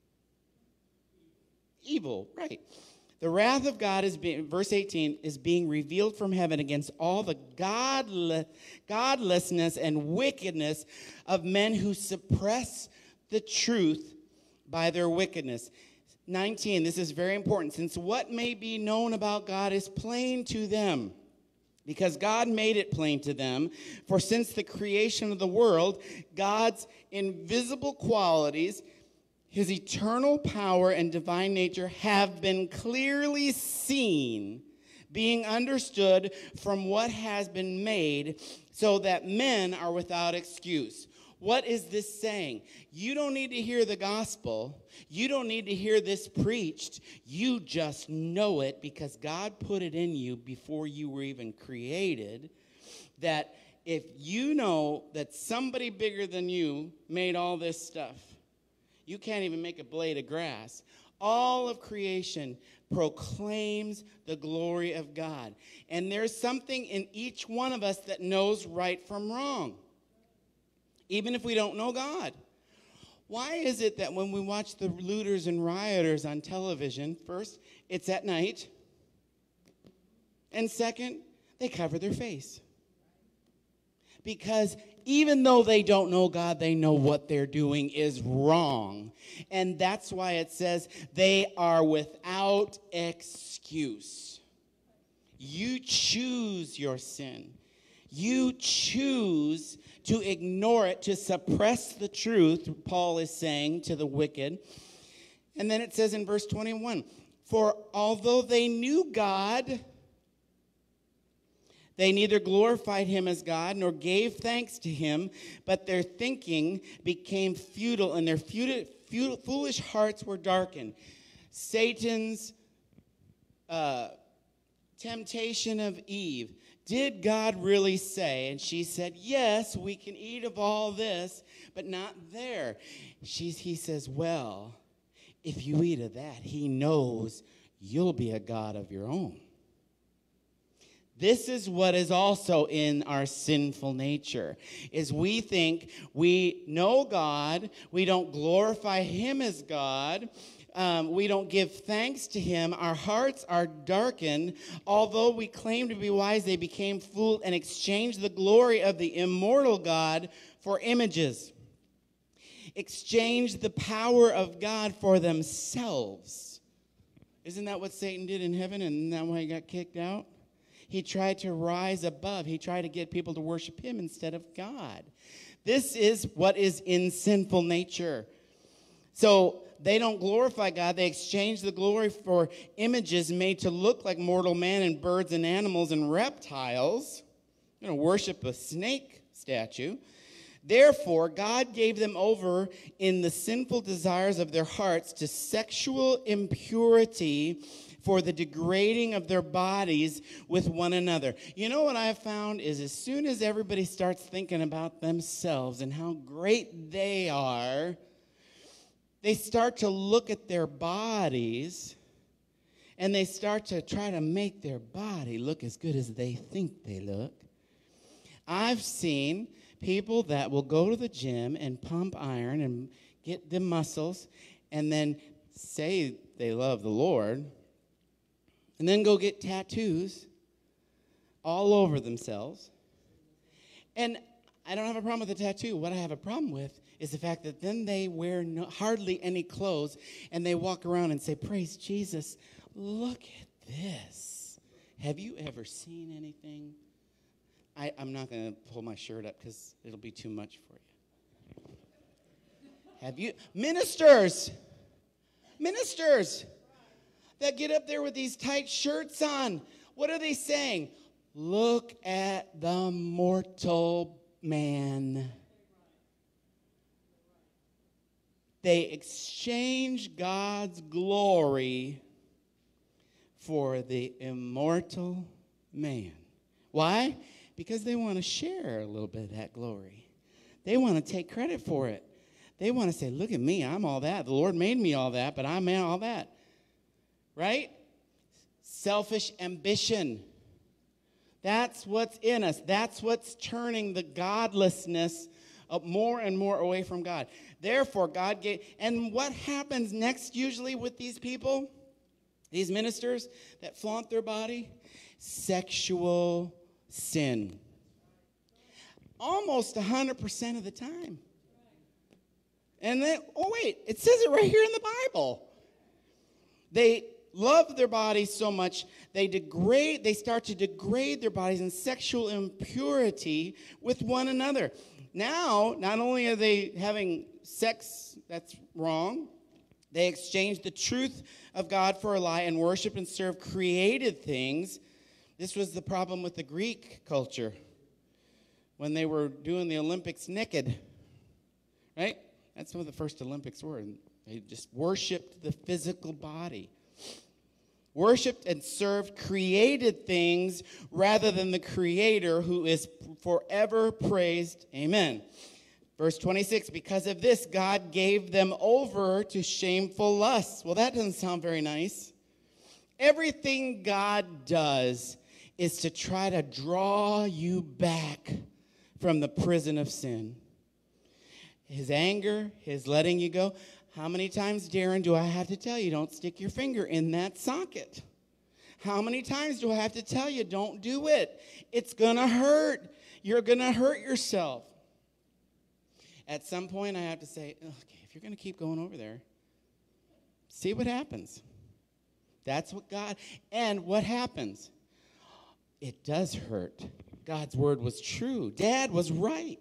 evil, right. The wrath of God is being, verse eighteen, is being revealed from heaven against all the godless, godlessness and wickedness of men who suppress the truth by their wickedness. nineteen, this is very important. Since what may be known about God is plain to them, because God made it plain to them. For since the creation of the world, God's invisible qualities, his eternal power and divine nature have been clearly seen, being understood from what has been made, so that men are without excuse. What is this saying? You don't need to hear the gospel. You don't need to hear this preached. You just know it because God put it in you before you were even created. That if you know that somebody bigger than you made all this stuff, you can't even make a blade of grass. All of creation proclaims the glory of God. And there's something in each one of us that knows right from wrong, even if we don't know God. Why is it that when we watch the looters and rioters on television, first, it's at night, and second, they cover their face? Because even though they don't know God, they know what they're doing is wrong. And that's why it says they are without excuse. You choose your sin. You choose to ignore it, to suppress the truth, Paul is saying to the wicked. And then it says in verse twenty-one, "For although they knew God, they neither glorified him as God nor gave thanks to him, but their thinking became futile, and their futile, futile, foolish hearts were darkened." Satan's uh, temptation of Eve. Did God really say? And she said, yes, we can eat of all this, but not there. She's, he says, well, if you eat of that, he knows you'll be a god of your own. This is what is also in our sinful nature, is we think we know God, we don't glorify him as God, um, we don't give thanks to him, our hearts are darkened. Although we claim to be wise, they became fooled and exchanged the glory of the immortal God for images, exchanged the power of God for themselves. Isn't that what Satan did in heaven, and isn't that why he got kicked out? He tried to rise above. He tried to get people to worship him instead of God. This is what is in sinful nature. So they don't glorify God. They exchange the glory for images made to look like mortal man and birds and animals and reptiles. They're going to worship a snake statue. Therefore, God gave them over in the sinful desires of their hearts to sexual impurity, for the degrading of their bodies with one another. You know what I've found is as soon as everybody starts thinking about themselves and how great they are, they start to look at their bodies and they start to try to make their body look as good as they think they look. I've seen people that will go to the gym and pump iron and get the muscles and then say they love the Lord, and then go get tattoos all over themselves. And I don't have a problem with a tattoo. What I have a problem with is the fact that then they wear no, hardly any clothes, and they walk around and say, praise Jesus, look at this. Have you ever seen anything? I, I'm not going to pull my shirt up because it'll be too much for you. Have you, ministers, ministers that get up there with these tight shirts on, what are they saying? Look at the mortal man. They exchange God's glory for the immortal man. Why? Because they want to share a little bit of that glory. They want to take credit for it. They want to say, look at me, I'm all that. The Lord made me all that, but I'm all that. Right? Selfish ambition. That's what's in us. That's what's turning the godlessness up more and more away from God. Therefore, God gave, and what happens next usually with these people, these ministers that flaunt their body? Sexual sin. Almost one hundred percent of the time. And then, oh wait, it says it right here in the Bible. They love their bodies so much, they degrade, they start to degrade their bodies in sexual impurity with one another. Now, not only are they having sex that's wrong, they exchange the truth of God for a lie and worship and serve created things. This was the problem with the Greek culture when they were doing the Olympics naked, right? That's what the first Olympics were. They just worshiped the physical body. Worshipped and served created things rather than the Creator who is forever praised. Amen. Verse twenty-six, because of this, God gave them over to shameful lusts. Well, that doesn't sound very nice. Everything God does is to try to draw you back from the prison of sin. His anger, his letting you go. How many times, Darren, do I have to tell you, don't stick your finger in that socket? How many times do I have to tell you, don't do it? It's going to hurt. You're going to hurt yourself. At some point, I have to say, okay, if you're going to keep going over there, see what happens. That's what God, and what happens? It does hurt. God's word was true. Dad was right.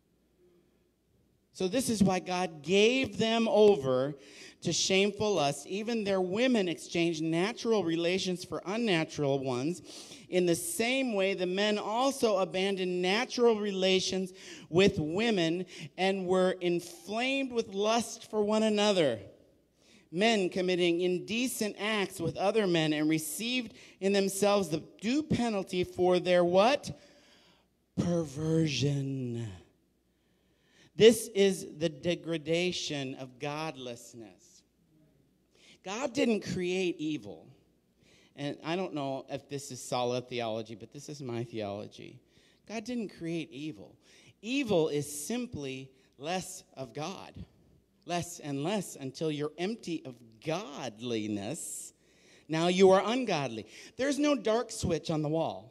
So this is why God gave them over to shameful lusts. Even their women exchanged natural relations for unnatural ones. In the same way, the men also abandoned natural relations with women and were inflamed with lust for one another. Men committing indecent acts with other men and received in themselves the due penalty for their what? Perversion. This is the degradation of godlessness. God didn't create evil. And I don't know if this is solid theology, but this is my theology. God didn't create evil. Evil is simply less of God. Less and less until you're empty of godliness. Now you are ungodly. There's no dark switch on the wall.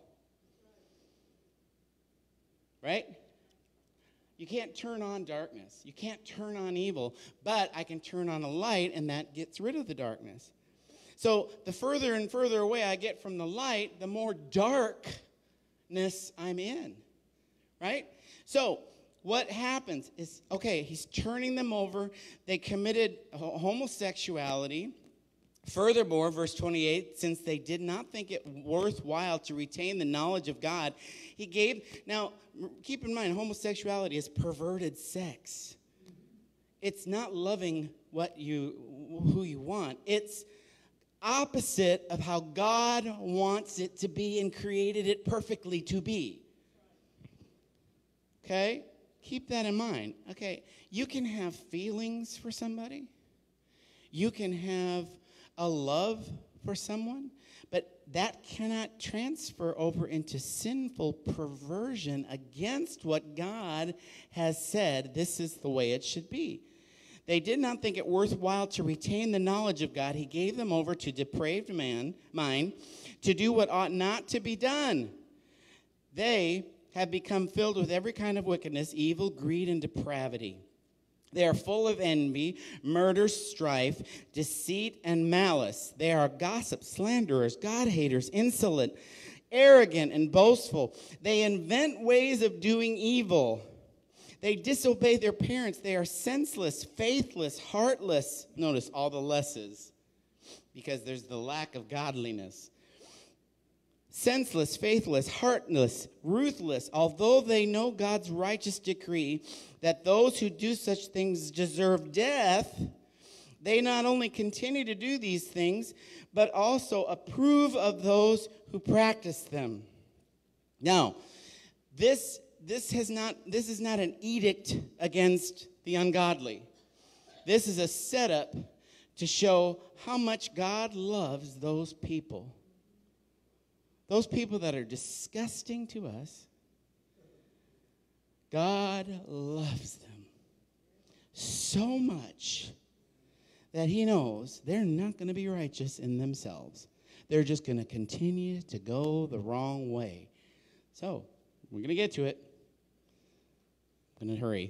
Right? You can't turn on darkness. You can't turn on evil, but I can turn on a light, and that gets rid of the darkness. So the further and further away I get from the light, the more darkness I'm in, right? So what happens is, okay, he's turning them over. They committed homosexuality. Furthermore, verse twenty-eight, since they did not think it worthwhile to retain the knowledge of God, he gave, now keep in mind, homosexuality is perverted sex. It's not loving what you, who you want. It's opposite of how God wants it to be and created it perfectly to be. Okay? Keep that in mind. Okay, you can have feelings for somebody. You can have a love for someone, but that cannot transfer over into sinful perversion against what God has said. This is the way it should be. They did not think it worthwhile to retain the knowledge of God. He gave them over to depraved man, mind to do what ought not to be done. They have become filled with every kind of wickedness, evil, greed, and depravity. They are full of envy, murder, strife, deceit, and malice. They are gossips, slanderers, God-haters, insolent, arrogant, and boastful. They invent ways of doing evil. They disobey their parents. They are senseless, faithless, heartless. Notice all the lesses, because there's the lack of godliness. Senseless, faithless, heartless, ruthless, although they know God's righteous decree that those who do such things deserve death, they not only continue to do these things, but also approve of those who practice them. Now, this, this, has not, this is not an edict against the ungodly. This is a setup to show how much God loves those people. Those people that are disgusting to us, God loves them so much that he knows they're not going to be righteous in themselves. They're just going to continue to go the wrong way. So, we're going to get to it. I'm going to hurry.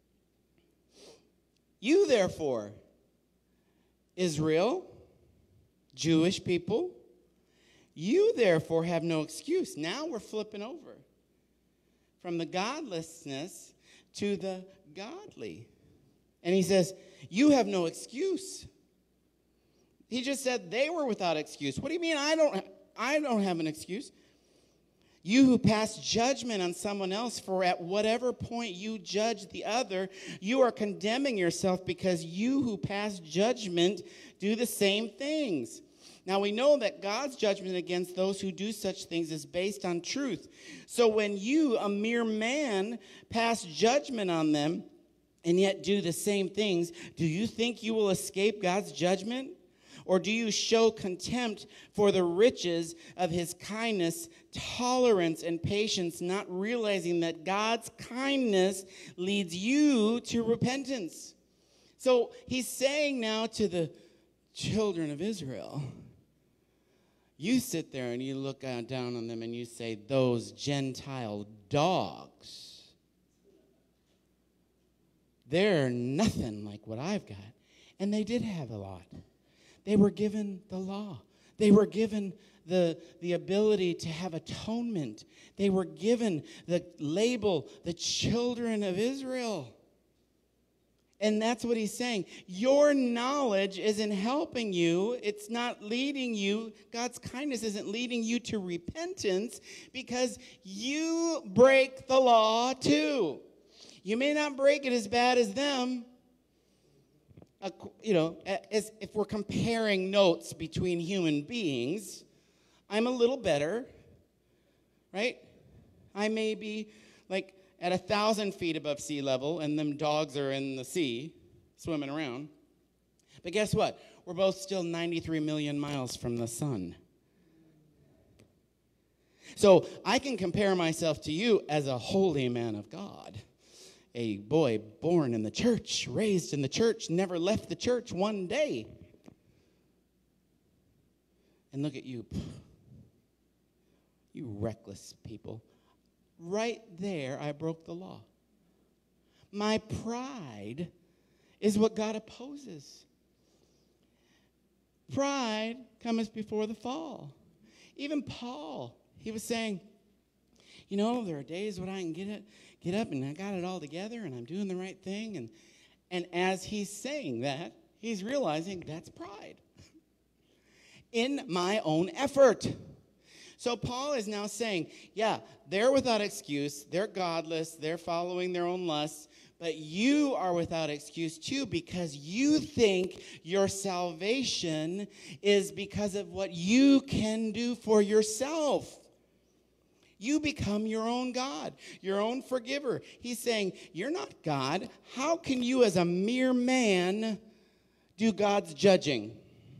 You, therefore, Israel, Jewish people, you, therefore, have no excuse. Now we're flipping over from the godlessness to the godly. And he says, you have no excuse. He just said they were without excuse. What do you mean I don't, I don't have an excuse? You who pass judgment on someone else, for at whatever point you judge the other, you are condemning yourself, because you who pass judgment do the same things. Now, we know that God's judgment against those who do such things is based on truth. So when you, a mere man, pass judgment on them and yet do the same things, do you think you will escape God's judgment? Or do you show contempt for the riches of his kindness, tolerance, and patience, not realizing that God's kindness leads you to repentance? So he's saying now to the children of Israel, you sit there and you look down on them and you say, those Gentile dogs, they're nothing like what I've got. And they did have a lot. They were given the law. They were given the, the ability to have atonement. They were given the label, the children of Israel. And that's what he's saying. Your knowledge isn't helping you. It's not leading you. God's kindness isn't leading you to repentance, because you break the law too. You may not break it as bad as them. Uh, you know, as if we're comparing notes between human beings, I'm a little better, right? I may be like at a thousand feet above sea level, and them dogs are in the sea, swimming around. But guess what? We're both still ninety-three million miles from the sun. So I can compare myself to you as a holy man of God, a boy born in the church, raised in the church, never left the church one day. And look at you, you reckless people. Right there, I broke the law. My pride is what God opposes. Pride comes before the fall. Even Paul, he was saying, you know, there are days when I can get it, get up and I got it all together and I'm doing the right thing. And, and as he's saying that, he's realizing that's pride in my own effort. So Paul is now saying, yeah, they're without excuse. They're godless. They're following their own lusts. But you are without excuse too, because you think your salvation is because of what you can do for yourself. You become your own God, your own forgiver. He's saying, you're not God. How can you as a mere man do God's judging?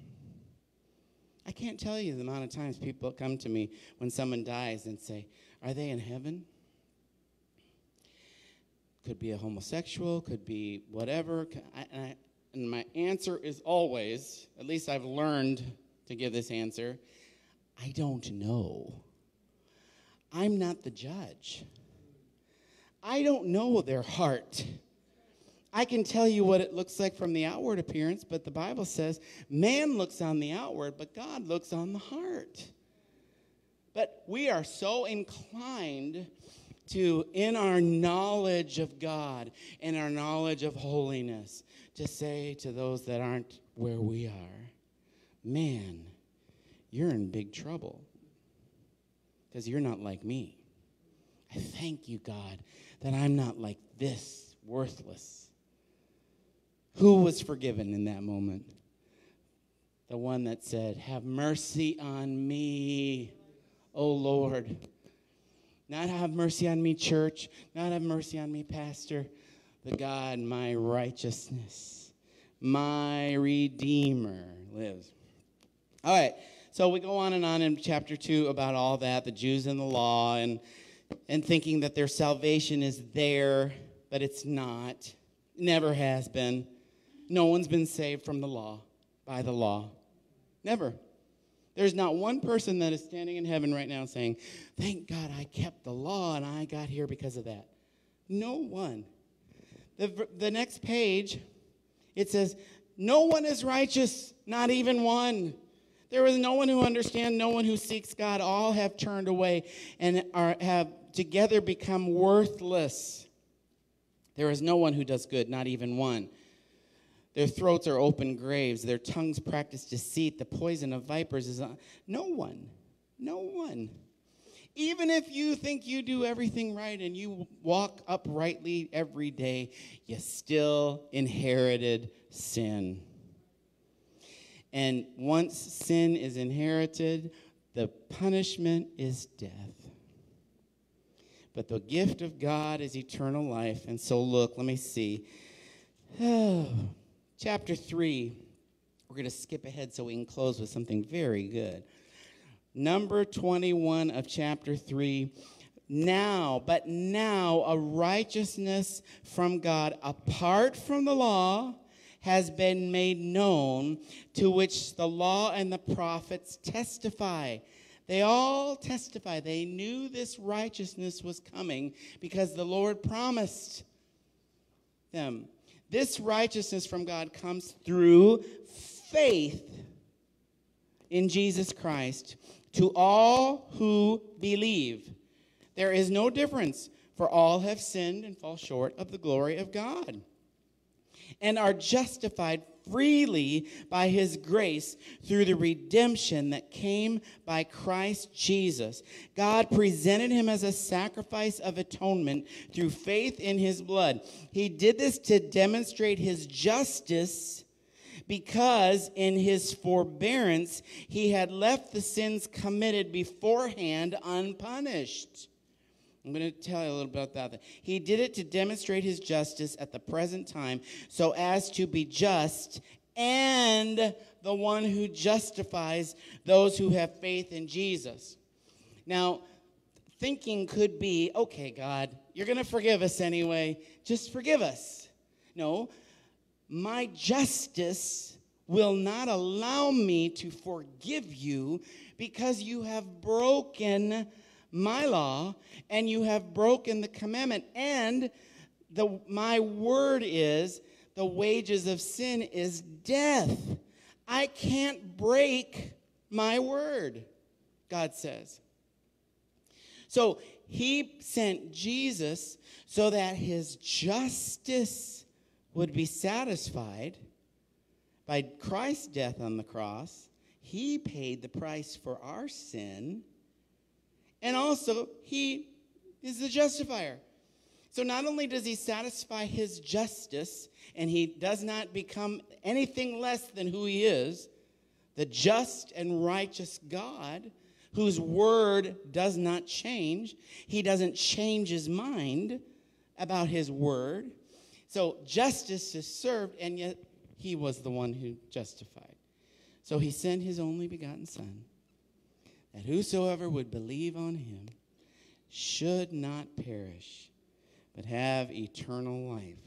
I can't tell you the amount of times people come to me when someone dies and say, are they in heaven? Could be a homosexual, could be whatever. And, I, and my answer is always, at least I've learned to give this answer, I don't know. I'm not the judge. I don't know their heart. I can tell you what it looks like from the outward appearance, but the Bible says man looks on the outward, but God looks on the heart. But we are so inclined to, in our knowledge of God and our knowledge of holiness, to say to those that aren't where we are, man, you're in big trouble because you're not like me. I thank you, God, that I'm not like this, worthless. Who was forgiven in that moment? The one that said, have mercy on me, O Lord. Not have mercy on me, church. Not have mercy on me, pastor. The God, my righteousness, my Redeemer lives. All right, so we go on and on in chapter two about all that, the Jews and the law, and, and thinking that their salvation is there, but it's not. Never has been. No one's been saved from the law, by the law. Never. There's not one person that is standing in heaven right now saying, thank God I kept the law and I got here because of that. No one. The, the next page, it says, no one is righteous, not even one. There is no one who understands, no one who seeks God. All have turned away and are, have together become worthless. There is no one who does good, not even one. Their throats are open graves. Their tongues practice deceit. The poison of vipers is on. No one. No one. Even if you think you do everything right and you walk uprightly every day, you still inherited sin. And once sin is inherited, the punishment is death. But the gift of God is eternal life. And so look, let me see. Oh. Chapter three, we're going to skip ahead so we can close with something very good. Number twenty-one of chapter three, now, but now a righteousness from God apart from the law has been made known, to which the law and the prophets testify. They all testify. They knew this righteousness was coming because the Lord promised them. This righteousness from God comes through faith in Jesus Christ to all who believe. There is no difference, for all have sinned and fall short of the glory of God, and are justified freely by his grace through the redemption that came by Christ Jesus. God presented him as a sacrifice of atonement through faith in his blood. He did this to demonstrate his justice, because in his forbearance he had left the sins committed beforehand unpunished. I'm going to tell you a little bit about that. He did it to demonstrate his justice at the present time, so as to be just and the one who justifies those who have faith in Jesus. Now, thinking could be, okay, God, you're going to forgive us anyway. Just forgive us. No, my justice will not allow me to forgive you because you have broken my law, and you have broken the commandment. And the my word is, the wages of sin is death. I can't break my word, God says. So he sent Jesus so that his justice would be satisfied by Christ's death on the cross. He paid the price for our sin. And also, he is the justifier. So not only does he satisfy his justice, and he does not become anything less than who he is, the just and righteous God, whose word does not change. He doesn't change his mind about his word. So justice is served, and yet he was the one who justified. So he sent his only begotten Son, that whosoever would believe on him should not perish, but have eternal life.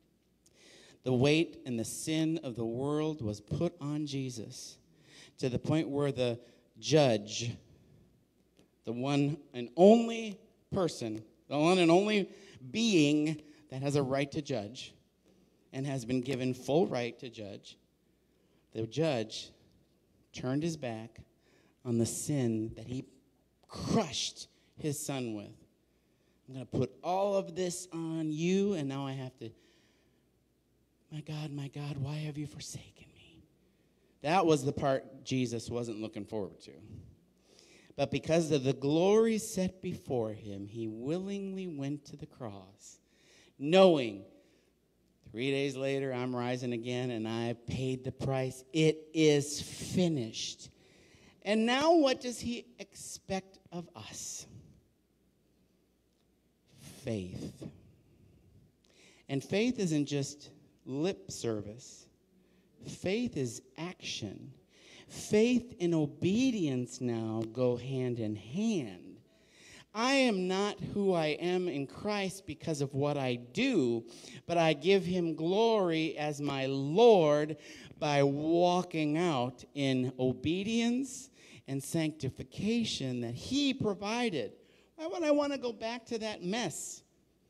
The weight and the sin of the world was put on Jesus, to the point where the judge, the one and only person, the one and only being that has a right to judge, and has been given full right to judge, the judge turned his back on the sin that he crushed his son with. I'm going to put all of this on you, and now I have to, my God, my God, why have you forsaken me? That was the part Jesus wasn't looking forward to. But because of the glory set before him, he willingly went to the cross, knowing three days later I'm rising again and I paid the price. It is finished. And now what does he expect of us? Faith. And faith isn't just lip service. Faith is action. Faith and obedience now go hand in hand. I am not who I am in Christ because of what I do, but I give him glory as my Lord by walking out in obedience and sanctification that he provided. Why would I want to go back to that mess?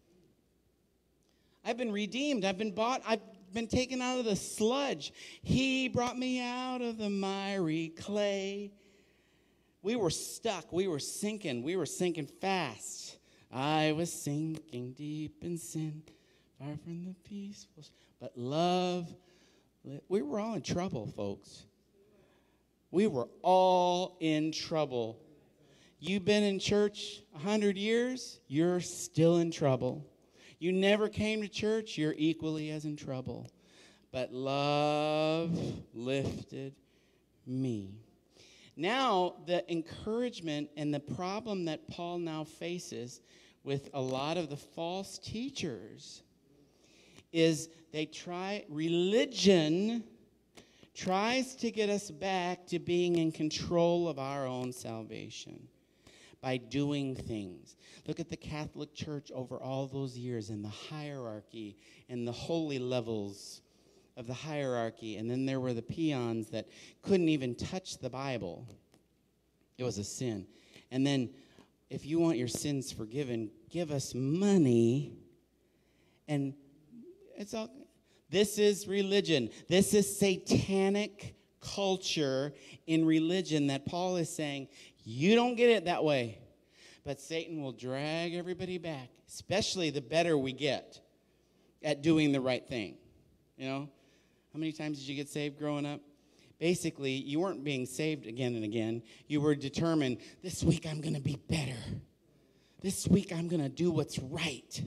I've been redeemed. I've been bought. I've been taken out of the sludge. He brought me out of the miry clay. We were stuck. We were sinking. We were sinking fast. I was sinking deep in sin, far from the peaceful. But love, we were all in trouble, folks. We were all in trouble. You've been in church a hundred years, you're still in trouble. You never came to church, you're equally as in trouble. But love lifted me. Now, the encouragement and the problem that Paul now faces with a lot of the false teachers is they try, religion tries to get us back to being in control of our own salvation by doing things. Look at the Catholic Church over all those years and the hierarchy and the holy levels of the hierarchy. And then there were the peons that couldn't even touch the Bible. It was a sin. And then if you want your sins forgiven, give us money. And it's all, this is religion. This is satanic culture in religion that Paul is saying, you don't get it that way. But Satan will drag everybody back, especially the better we get at doing the right thing. You know, how many times did you get saved growing up? Basically, you weren't being saved again and again. You were determined, this week I'm going to be better. This week I'm going to do what's right.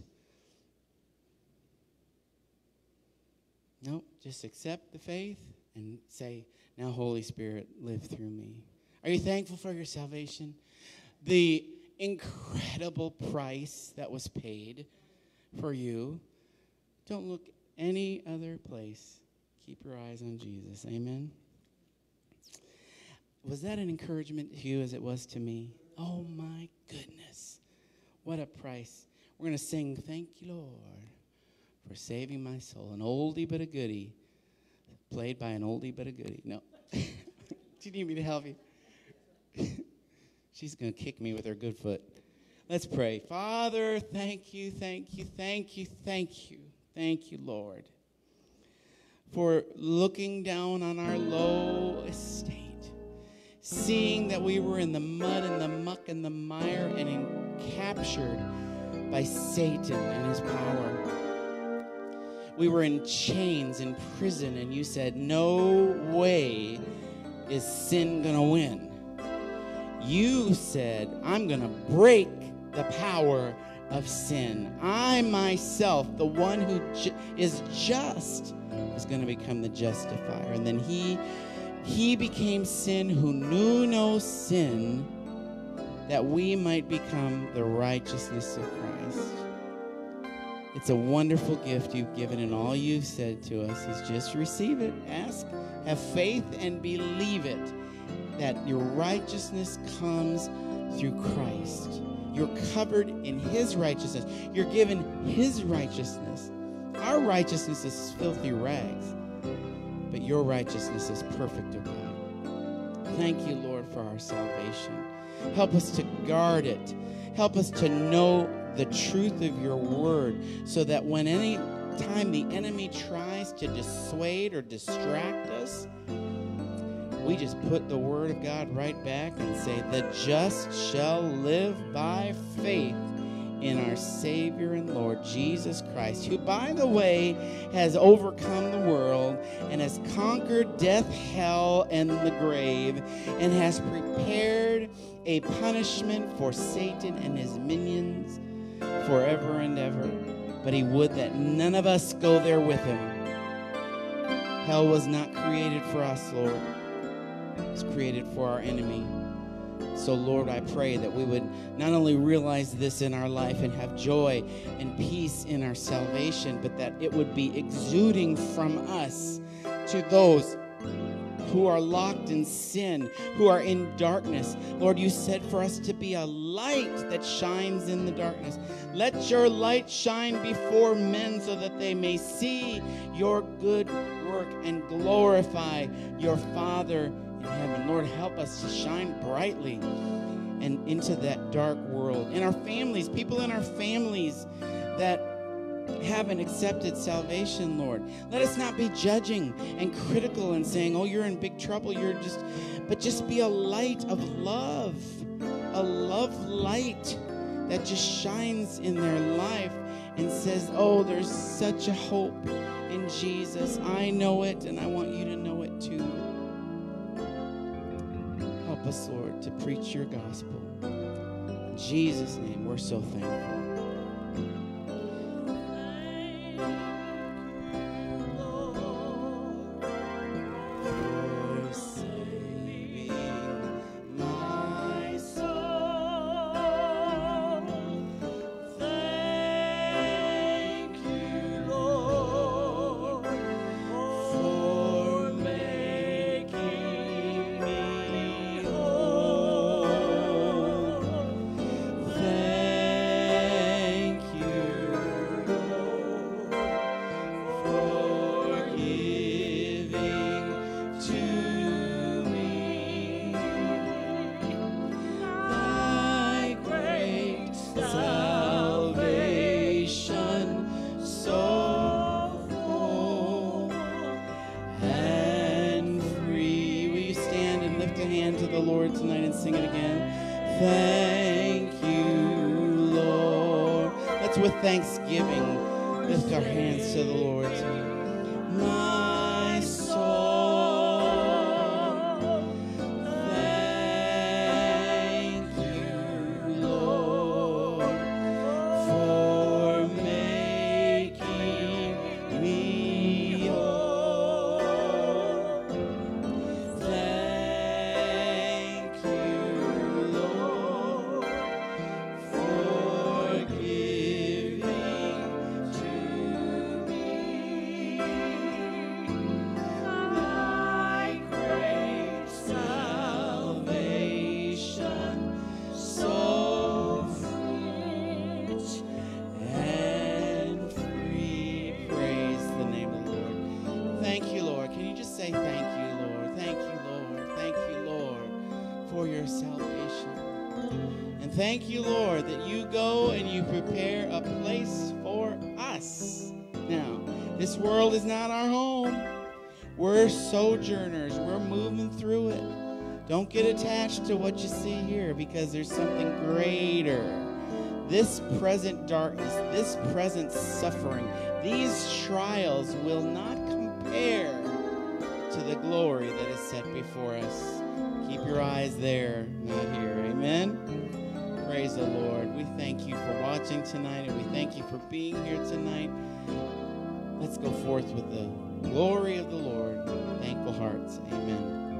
No, just accept the faith and say, now Holy Spirit, live through me. Are you thankful for your salvation? The incredible price that was paid for you. Don't look any other place. Keep your eyes on Jesus. Amen. Was that an encouragement to you as it was to me? Oh my goodness. What a price. We're going to sing, thank you, Lord, for saving my soul. An oldie but a goodie. Played by an oldie but a goodie. No. Do you need me to help you? She's going to kick me with her good foot. Let's pray. Father, thank you, thank you, thank you, thank you, thank you, Lord, for looking down on our low estate, seeing that we were in the mud and the muck and the mire and in, captured by Satan and his power. We were in chains, in prison, and you said, no way is sin going to win. You said, I'm going to break the power of sin. I myself, the one who ju- is just, is going to become the justifier. And then he, he became sin who knew no sin, that we might become the righteousness of Christ. It's a wonderful gift you've given, and all you've said to us is just receive it, ask, have faith, and believe it, that your righteousness comes through Christ. You're covered in his righteousness. You're given his righteousness. Our righteousness is filthy rags, but your righteousness is perfect, O God. Thank you, Lord, for our salvation. Help us to guard it. Help us to know the truth of your word, so that when any time the enemy tries to dissuade or distract us, we just put the word of God right back and say, the just shall live by faith in our Savior and Lord Jesus Christ, who, by the way, has overcome the world and has conquered death, hell, and the grave, and has prepared a punishment for Satan and his minions forever and ever. But he would that none of us go there with him. Hell was not created for us, Lord. It was created for our enemy. So, Lord, I pray that we would not only realize this in our life and have joy and peace in our salvation, but that it would be exuding from us to those who are locked in sin, who are in darkness. Lord, you said for us to be a light that shines in the darkness. Let your light shine before men so that they may see your good work and glorify your Father in heaven. Lord, help us to shine brightly and into that dark world. In our families, people in our families that haven't accepted salvation, Lord. Let us not be judging and critical and saying, oh, you're in big trouble. You're just, but just be a light of love, a love light that just shines in their life and says, oh, there's such a hope in Jesus. I know it, and I want you to know it too. Help us, Lord, to preach your gospel. In Jesus' name, we're so thankful. Thanksgiving, lift our hands to the Lord. My soul, thank you, Lord, for making me whole. Thank you, Lord, for giving Thank you, Lord, that you go and you prepare a place for us. Now, this world is not our home. We're sojourners. We're moving through it. Don't get attached to what you see here, because there's something greater. This present darkness, this present suffering, these trials will not compare to the glory that is set before us. Keep your eyes there, not here. Amen. Praise the Lord. We thank you for watching tonight, and we thank you for being here tonight. Let's go forth with the glory of the Lord. Thankful hearts. Amen.